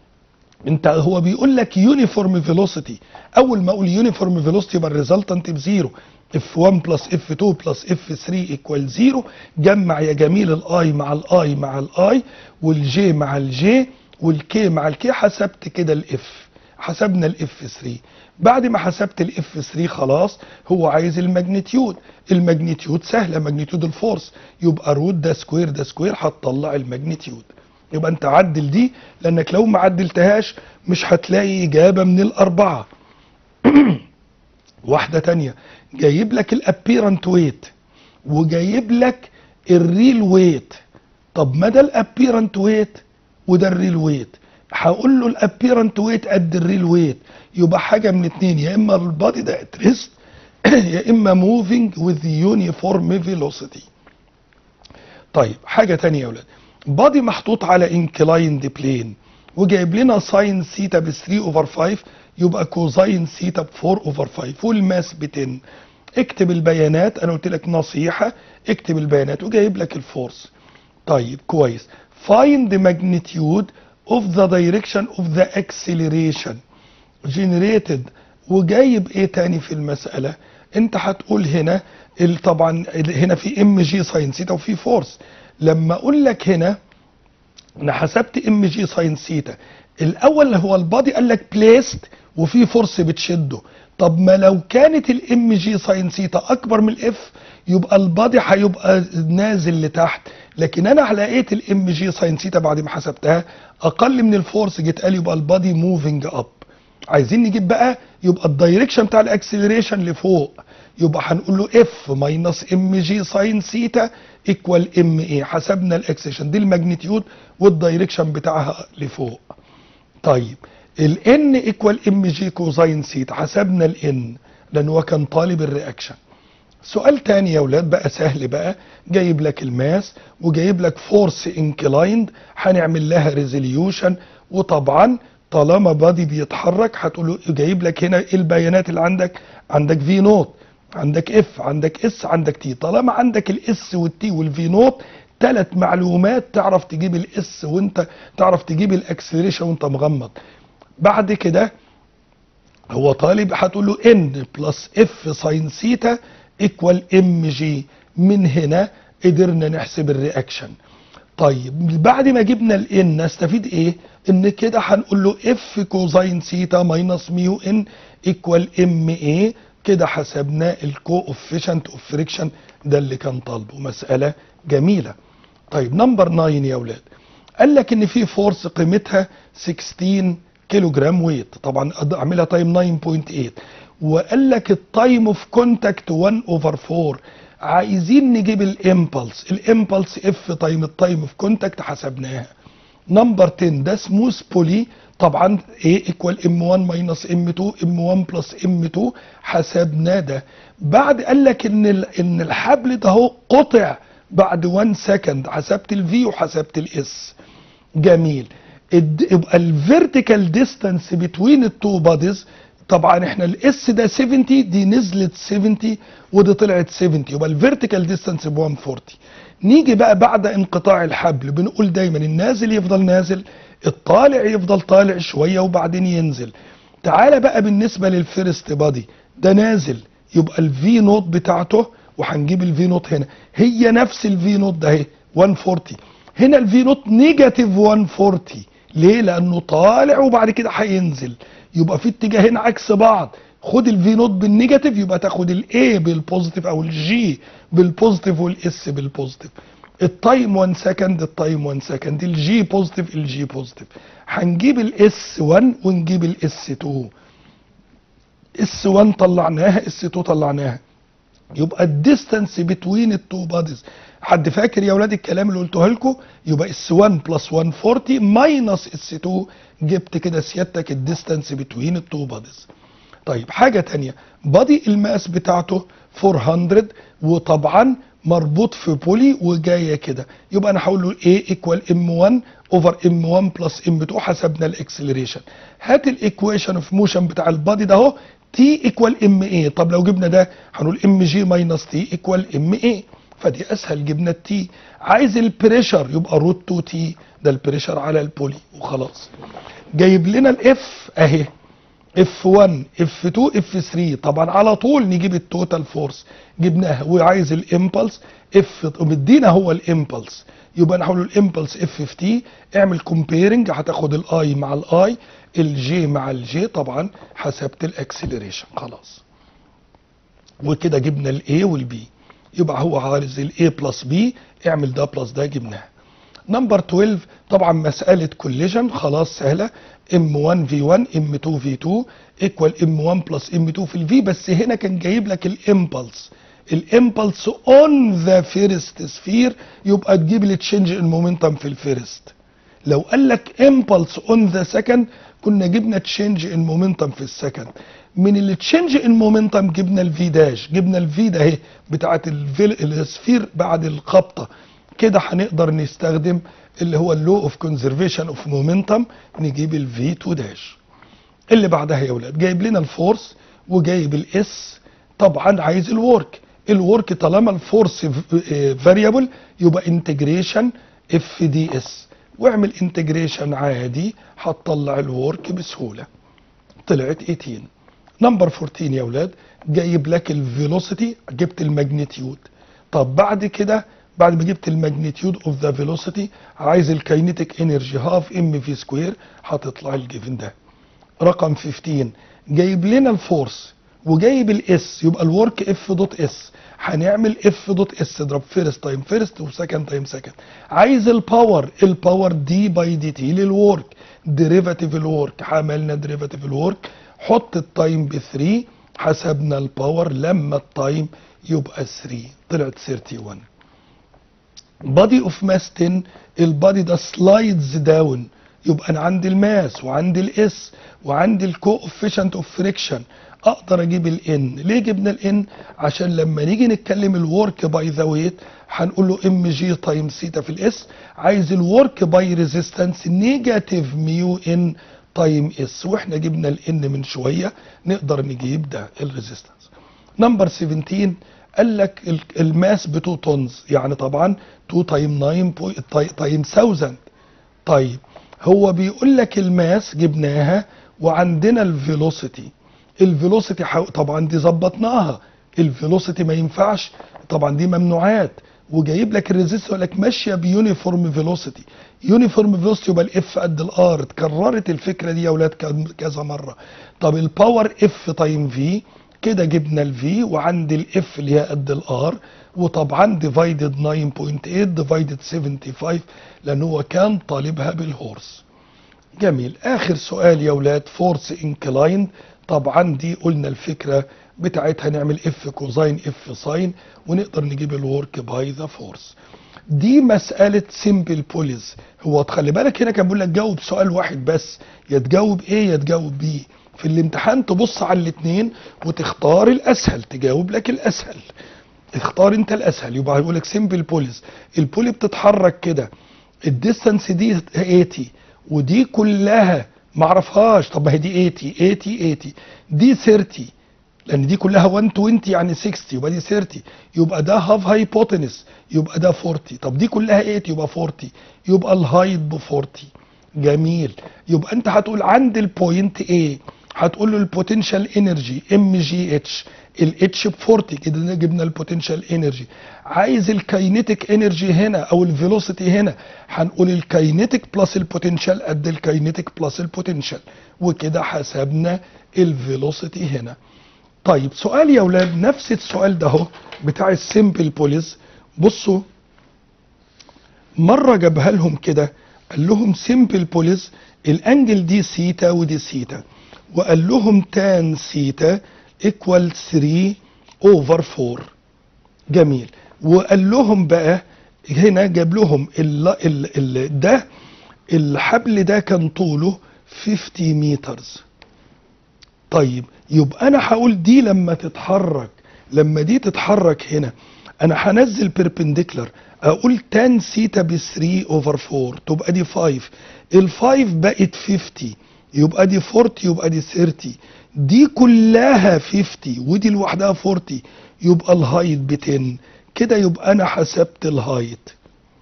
هو بيقول لك يونيفورم فيلوسيتي، اول ما اقول يونيفورم فيلوسيتي يبقى الريزلتنت بزيرو. F1 بلس F2 بلس F3 ايكوال 0. جمع يا جميل الاي مع الاي مع الاي، والجي مع الجي، والكي مع الكي. حسبت كده الاف، حسبنا الاف 3. بعد ما حسبت الاف 3 خلاص هو عايز الماجنتيود. الماجنتيود سهله، ماجنتيود الفورس، يبقى روت ده سكوير ده سكوير، هتطلع الماجنتيود. يبقى انت عدل دي، لانك لو ما عدلتهاش مش هتلاقي اجابه من الاربعه. واحده تانية جايب لك الابيرنت ويت، وجايب لك الريل ويت. طب ما ده الابيرنت ويت وده الريل ويت، هقول له الابيرنت ويت قد الريل ويت، يبقى حاجه من اتنين، يا اما البادي ده ات ريست يا اما موفينج وذ يونيفورم فيلوسيتي. طيب حاجه تانية يا ولاد، بادي محطوط على انكلايند بلين، وجايب لنا ساين سيتا ب 3 اوفر 5، يبقى كوزاين سيتا ب 4 اوفر 5، والماس ب 10. اكتب البيانات، انا قلت لك نصيحه اكتب البيانات، وجايب لك الفورس. طيب كويس. find the magnitude of the direction of the acceleration generated. وجايب ايه تاني في المساله؟ انت هتقول هنا طبعا هنا في ام جي ساين سيتا وفي فورس. لما اقول لك هنا انا حسبت ام جي ساين ثيتا. الاول اللي هو البادي قال لك بليست وفي فورس بتشده. طب ما لو كانت الام جي ساين ثيتا اكبر من الاف يبقى البادي هيبقى نازل لتحت، لكن انا لقيت الام جي ساين ثيتا بعد ما حسبتها اقل من الفورس، جيت قال يبقى البادي موفينج اب. عايزين نجيب بقى يبقى الدايركشن بتاع الاكسلريشن لفوق، يبقى هنقول له اف ماينس ام جي ساين ثيتا ايكوال ام اي. حسبنا الاكسلريشن دي الماجنتيود والدايركشن بتاعها لفوق. طيب الان ايكوال ام جي كوزاين ثيتا، حسبنا الان لان هو كان طالب الرياكشن. سؤال تاني يا اولاد بقى سهل بقى، جايب لك الماس وجايب لك فورس انكلايند، هنعمل لها ريزوليوشن. وطبعا طالما بادي بيتحرك هتقول له جايب لك هنا ايه البيانات اللي عندك؟ عندك في نوت، عندك اف، عندك اس، عندك تي. طالما عندك الاس والتي والفي نوت، 3 معلومات تعرف تجيب الاس وانت تعرف تجيب الاكسلريشن وانت مغمض. بعد كده هو طالب هتقول له ان بلس اف ساين ثيتا ايكوال ام جي. من هنا قدرنا نحسب الرياكشن. طيب بعد ما جبنا الان نستفيد ايه؟ ان كده هنقول له اف كوزاين ثيتا ماينس ميو ان ايكوال ام اي. كده حسبنا الكوفيشنت اوف فريكشن، ده اللي كان طالبه. مساله جميله. طيب نمبر 9 يا اولاد، قال لك ان في فورس قيمتها 16 كيلو جرام ويت، طبعا اعملها تايم 9.8، وقال لك التايم اوف كونتاكت 1/4. عايزين نجيب الامبلس اف تايم التايم اوف كونتاكت، حسبناها. نمبر 10 ده سموث بولي، طبعا ايه ايكوال ام 1 ماينس ام 2 ام 1 بلس ام 2، حسبناه ده. بعد قال لك ان الحبل ده هو قطع بعد 1 سكند، حسبت الفي وحسبت الاس. جميل. يبقى الفيرتيكال ديستانس بتوين التو باديز، طبعا احنا الاس ده 70، دي نزلت 70 ودي طلعت 70، يبقى الفيرتيكال ديستانس ب 140. نيجي بقى بعد انقطاع الحبل، بنقول دايما النازل يفضل نازل، الطالع يفضل طالع شويه وبعدين ينزل. تعالى بقى بالنسبه للفيرست بادي، ده نازل يبقى الفي نوت بتاعته، وهنجيب الفي نوت هنا هي نفس الفي نوت ده اهي 140. هنا الفي نوت نيجاتيف 140. ليه؟ لانه طالع وبعد كده هينزل، يبقى في اتجاهين عكس بعض. خد الفي نوت بالنيجاتيف يبقى تاخد الاي بالبوزيتيف او الجي بالبوزيتيف والاس بالبوزيتيف. التايم 1 سكند، التايم 1 سكند، الجي بوزيتيف، الجي بوزيتيف. هنجيب الاس 1 ونجيب الاس 2. اس 1 طلعناها، اس 2 طلعناها، يبقى الديستانس بتوين التو باديز. حد فاكر يا اولاد الكلام اللي قلته لكم؟ يبقى اس 1 بلس 140 ماينس اس 2، جبت كده سيادتك الديستانس بتوين التو باديز. طيب حاجه ثانيه، بادي الماس بتاعته 400 وطبعا مربوط في بولي وجايه كده، يبقى انا هقول له A ايكوال M1 اوفر M1 بلس M2. حسبنا الاكسلريشن. هات الايكويشن اوف موشن بتاع البادي ده اهو، T ايكوال MA. طب لو جبنا ده هنقول MG ماينس T ايكوال MA، فدي اسهل، جبنا التي. عايز البريشر يبقى روت 2 تي، ده البريشر على البولي وخلاص. جايب لنا الاف اهي، اف 1 اف 2 اف 3، طبعا على طول نجيب التوتال فورس، جبناها. وعايز الامبلس اف، مدينا هو الامبلس، يبقى انا هقول له الامبلس اف في تي. اعمل كومبيرنج، هتاخد الاي مع الاي، الجي مع الجي، طبعا حسبت الاكسلريشن خلاص. وكده جبنا الاي والبي، يبقى هو عايز الاي بلس بي، اعمل ده بلس ده، جبناها. نمبر 12 طبعا مسألة كوليجن، خلاص سهلة. M1 V1 M2 V2 ايكوال M1 بلس M2 في الفي، بس هنا كان جايب لك الامبلس، الامبلس اون ذا فيرست سفير، يبقى تجيب التشينج ان مومنتم في الفيرست. لو قال لك امبلس اون ذا سكند كنا جبنا تشينج ان مومنتم في السكند. من التشينج ان مومنتم جبنا الفي داش، جبنا الفي ده اهي بتاعت السفير بعد الخبطه. كده هنقدر نستخدم اللي هو اللو اوف كونزرفيشن اوف مومنتم، نجيب الفي 2 داش. اللي بعدها يا اولاد جايب لنا الفورس وجايب الاس، طبعا عايز الورك طالما الفورس فاريبل يبقى انتجريشن اف دي اس، واعمل انتجريشن عادي هتطلع الورك بسهوله، طلعت 18. نمبر 14 يا اولاد جايب لك الفيلوسيتي، جبت الماجنتيود. طب بعد كده بعد ما جبت الماجنتيود اوف ذا فيلوسيتي عايز الكاينيتيك انرجي هاف ام في سكوير، هتطلع الجيفن ده. رقم 15 جايب لنا الفورس وجايب الاس، يبقى الورك اف دوت اس، هنعمل اف دوت اس اضرب فيرست تايم فيرست وسكند تايم سكند. عايز الباور دي باي دي تي للورك، ديريفاتيف الورك، عملنا ديريفاتيف الورك، حط التايم ب 3، حسبنا الباور لما التايم يبقى 3 طلعت 31. بادي اوف ماس 10، البادي ده سلايدز داون، يبقى انا عندي الماس وعندي الاس وعندي الكوفيشنت اوف فريكشن، اقدر اجيب الان. ليه جبنا الان؟ عشان لما نيجي نتكلم الورك باي ذا ويت هنقول له ام جي تايم سيتا في الاس، عايز الورك باي ريزيستنس نيجاتيف ميو ان تايم اس، واحنا جبنا الان من شويه نقدر نجيب ده الريزيستنس. نمبر 17 قال لك الماس ب 2 طنز، يعني طبعا 2 تايم 9 تايم 1000. طيب هو بيقول لك الماس جبناها وعندنا الفيلوسيتي، الفيلوسيتي طبعا دي ظبطناها، الفيلوسيتي ما ينفعش طبعا دي ممنوعات، وجايب لك الريزيست يقول لك ماشيه بيونيفورم فيلوسيتي، يونيفورم فيلوسيتي يبقى الاف قد الار، اتكررت الفكره دي يا اولاد كذا مره. طب الباور اف تايم في، كده جبنا الفي وعندي الاف اللي هي قد الار، وطبعا ديفايدد 9.8 ديفايدد 75 لان هو كان طالبها بالهورس. جميل. اخر سؤال يا اولاد فورس انكلايند، طبعا دي قلنا الفكره بتاعتها نعمل اف كوزاين اف ساين ونقدر نجيب الورك باي ذا فورس. دي مساله سيمبل بوليز. هو خلي بالك هنا كان بيقول لك جاوب سؤال واحد بس، يا تجاوب ايه يا تجاوب بي. في الامتحان تبص على الاثنين وتختار الاسهل، تجاوب لك الاسهل، اختار انت الاسهل. يبقى هيقول لك سيمبل بوليز، البولي بتتحرك كده، الديستانس دي 80 ودي كلها معرفهاش، طب ما هي دي 80 80 80 دي 30 لان دي كلها 120 يعني 60 يبقى دي 30، يبقى ده هاف هايبوتنس يبقى ده 40، طب دي كلها 8 يبقى 40، يبقى الهايت ب 40. جميل. يبقى انت هتقول عند البوينت A هتقول له البوتنشال انرجي ام جي اتش، الاتش ب 40، كده جبنا البوتنشال انرجي. عايز الكاينيتيك انرجي هنا او الفيلوسيتي هنا، هنقول الكاينيتيك بلس البوتنشال قد الكاينيتيك بلس البوتنشال، وكده حسبنا الفيلوسيتي هنا. طيب سؤال يا اولاد نفس السؤال ده اهو بتاع السيمبل بوليز، بصوا مره جابها لهم كده، قال لهم سيمبل بوليز الانجل دي سيتا ودي سيتا، وقال لهم تان سيتا ايكوال 3 اوفر 4. جميل. وقال لهم بقى هنا جاب لهم ده الحبل ده كان طوله 50 مترز. طيب يبقى انا هقول دي لما تتحرك، لما دي تتحرك هنا انا هنزل بيربنديكولار، اقول تان سيتا ب 3 اوفر 4 تبقى دي 5، ال5 بقت 50 يبقى دي 40 يبقى دي 30، دي كلها 50 ودي لوحدها 40 يبقى الهايت ب 10. كده يبقى انا حسبت الهايت،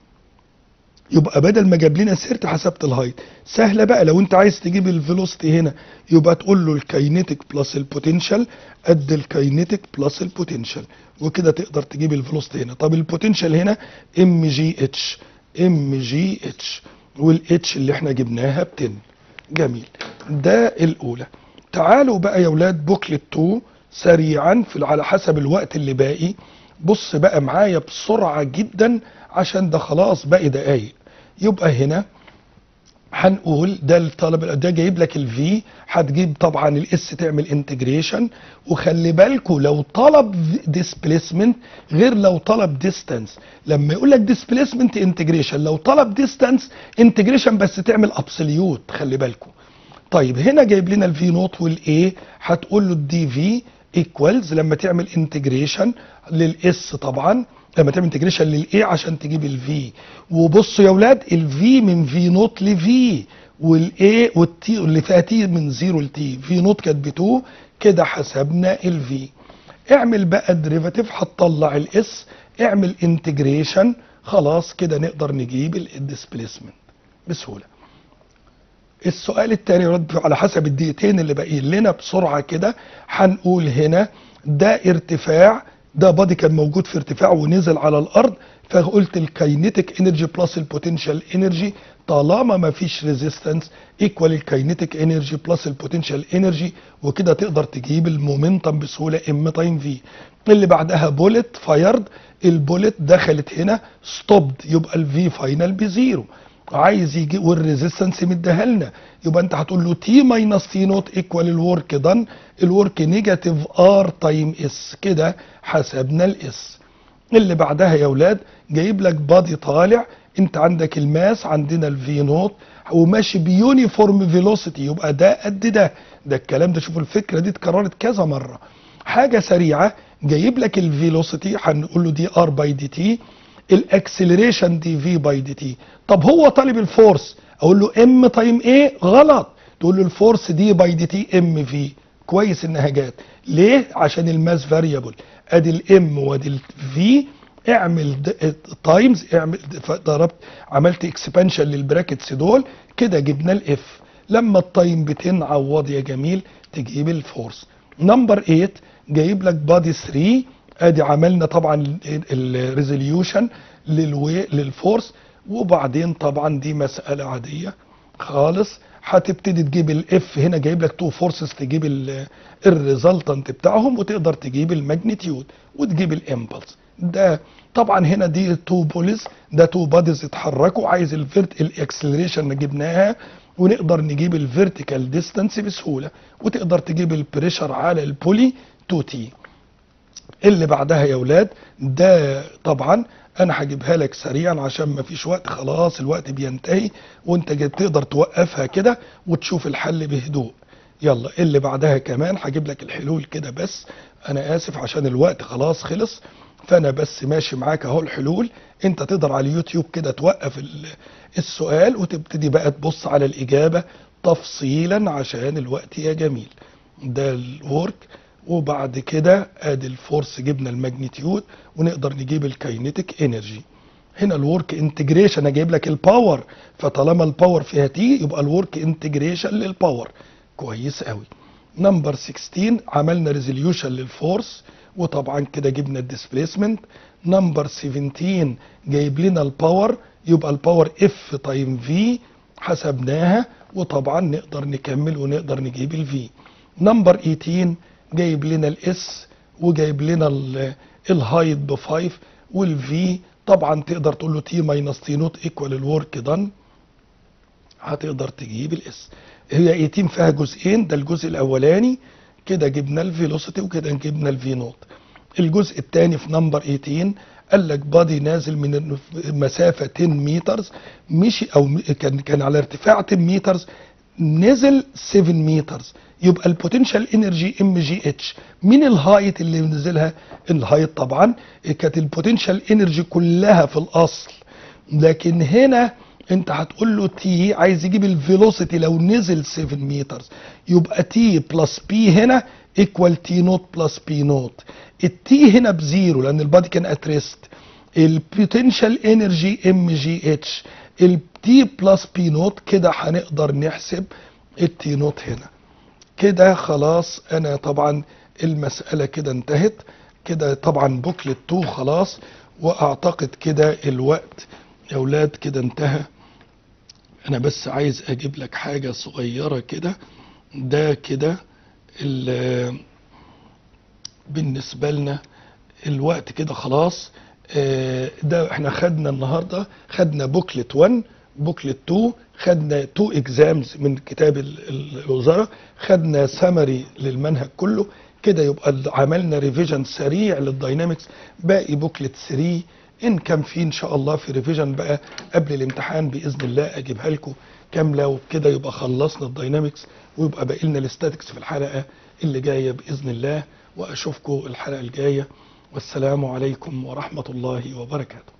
يبقى بدل ما جاب لنا سيرت حسبت الهايت. سهله بقى لو انت عايز تجيب الفيلوسيتي هنا يبقى تقول له الكاينيتيك بلس البوتنشال قد الكاينيتيك بلس البوتنشال، وكده تقدر تجيب الفيلوسيتي هنا. طب البوتنشال هنا ام جي اتش، ام جي اتش، والاتش اللي احنا جبناها ب 10. جميل. ده الاولى. تعالوا بقى يا اولاد بوكلت 2 سريعا على حسب الوقت اللي باقي. بص بقى معايا بسرعه جدا عشان ده خلاص باقي دقايق. يبقى هنا هنقول ده الطلب ده جايب لك الفي، هتجيب طبعا الاس تعمل انتجريشن، وخلي بالكوا لو طلب ديسبليسمنت غير لو طلب ديستانس. لما يقول لك ديسبليسمنت انتجريشن، لو طلب ديستانس انتجريشن بس تعمل ابسوليوت، خلي بالكوا. طيب هنا جايب لنا الفي نوت والاي، هتقول له الدي في ايكوالز لما تعمل انتجريشن للاس، طبعا لما تعمل انتجريشن للاي عشان تجيب الفي. وبصوا يا اولاد الفي من في نوت لفي، والاي والتي اللي فيها تي من 0 لتي، في نوت كانت ب 2، كده حسبنا الفي. اعمل بقى الديريفاتيف هتطلع الاس، اعمل انتجريشن، خلاص كده نقدر نجيب الديسبليسمنت بسهوله. السؤال الثاني رد على حسب الدقيقتين اللي باقيين لنا بسرعه كده. هنقول هنا ده ارتفاع، ده بادي كان موجود في ارتفاع ونزل على الارض، فقلت الكاينيتيك انرجي بلس البوتنشال انرجي، طالما ما فيش ريزيستنس ايكوال الكاينيتيك انرجي بلس البوتنشال انرجي، وكده تقدر تجيب المومنتم بسهوله ام تايم في. اللي بعدها بوليت فايرد، البوليت دخلت هنا ستوبد، يبقى الفي فاينل بزيرو. عايز يجي والريزيستنس مديها لنا، يبقى انت هتقول له تي ماينس تي نوت ايكوال الورك دان، الورك نيجاتيف ار تايم اس، كده حسبنا الاس. اللي بعدها يا اولاد جايب لك بادي طالع، انت عندك الماس، عندنا الفي نوت، وماشي بيونيفورم فيلوسيتي، يبقى ده قد ده. ده الكلام ده، شوفوا الفكره دي اتكررت كذا مره. حاجه سريعه، جايب لك الفيلوسيتي هنقول له دي ار باي دي تي، الاكسلريشن دي في باي دي تي. طب هو طالب الفورس، اقول له ام تايم ايه؟ غلط، تقول له الفورس دي باي دي تي ام في. كويس انها جات، ليه؟ عشان الماس فاريبل، ادي الام وادي الفي، اعمل تايمز، اعمل ضربت، عملت اكسبانشن للبراكتس دول، كده جبنا الاف. لما التايم بتنعوض يا جميل تجيب الفورس. نمبر 8 جايب لك بادي 3، ادي عملنا طبعا الريزوليوشن للفورس، وبعدين طبعا دي مسألة عادية خالص، هتبتدي تجيب الاف، هنا جايب لك تو فورسز، تجيب الريزلتنت بتاعهم، وتقدر تجيب الماجنتيود وتجيب الامبلس. ده طبعا هنا دي تو بوليز، ده تو باديز اتحركوا، عايز الاكسلريشن جبناها، ونقدر نجيب الفيرتيكال ديستانس بسهوله، وتقدر تجيب البريشر على البولي 2 تي. اللي بعدها يا اولاد ده طبعا انا هجيبها لك سريعا عشان ما فيش وقت، خلاص الوقت بينتهي، وانت تقدر توقفها كده وتشوف الحل بهدوء. يلا اللي بعدها كمان هجيب لك الحلول كده، بس انا اسف عشان الوقت خلاص خلص، فانا بس ماشي معاك اهو الحلول. انت تقدر على اليوتيوب كده توقف السؤال وتبتدي بقى تبص على الاجابة تفصيلا عشان الوقت يا جميل. ده الورك، وبعد كده ادي الفورس جبنا الماجنتيود، ونقدر نجيب الكاينيتيك انرجي. هنا الورك انتجريشن، انا جايب لك الباور، فطالما الباور فيها تي يبقى الورك انتجريشن للباور. كويس قوي. نمبر 16 عملنا ريزوليوشن للفورس، وطبعا كده جبنا الديسبيسمنت. نمبر 17 جايب لنا الباور، يبقى الباور اف تايم في، حسبناها، وطبعا نقدر نكمل ونقدر نجيب الفي. نمبر 18 جايب لنا الاس، وجايب لنا الهايت ب 5، والفي طبعا تقدر تقول له تي ماينس تي نوت ايكوال الورك دان، هتقدر تجيب الاس. هي 18 فيها جزئين، ده الجزء الاولاني كده جبنا الفيلوسيتي، وكده جبنا الفي نوت. الجزء الثاني في نمبر 18 قال لك بادي نازل من مسافه 10 مترز، مشي او كان على ارتفاع 10 مترز، نزل 7 مترز، يبقى البوتنشال انرجي ام جي اتش. مين الهايت اللي نزلها؟ الهايت طبعا كانت البوتنشال انرجي كلها في الاصل، لكن هنا انت هتقول له تي، عايز يجيب الفيلوسيتي لو نزل 7 مترز، يبقى تي بلس بي هنا ايكوال تي نوت بلس بي نوت. التي هنا بزيرو لان البادي كان ات ريست، البوتنشال انرجي ام جي اتش، التي بلس بي نوت، كده هنقدر نحسب التي نوت هنا. كده خلاص انا طبعا المسألة كده انتهت، كده طبعا بوكلت 2 خلاص، واعتقد كده الوقت يا اولاد كده انتهى. انا بس عايز اجيب لك حاجة صغيرة كده، ده كده بالنسبة لنا الوقت كده خلاص. ده احنا خدنا النهاردة، خدنا بوكلت 1، بوكلت 2، خدنا 2 اكزامز من كتاب الوزارة، خدنا سمري للمنهج كله، كده يبقى عملنا ريفيجن سريع للداينامكس. باقي بوكلت 3 ان كان في ان شاء الله في ريفيجن بقى قبل الامتحان باذن الله اجيبها لكم كامله، وبكده يبقى خلصنا الداينامكس، ويبقى باقي لنا الاستاتكس في الحلقه اللي جايه باذن الله. واشوفكم الحلقه الجايه، والسلام عليكم ورحمه الله وبركاته.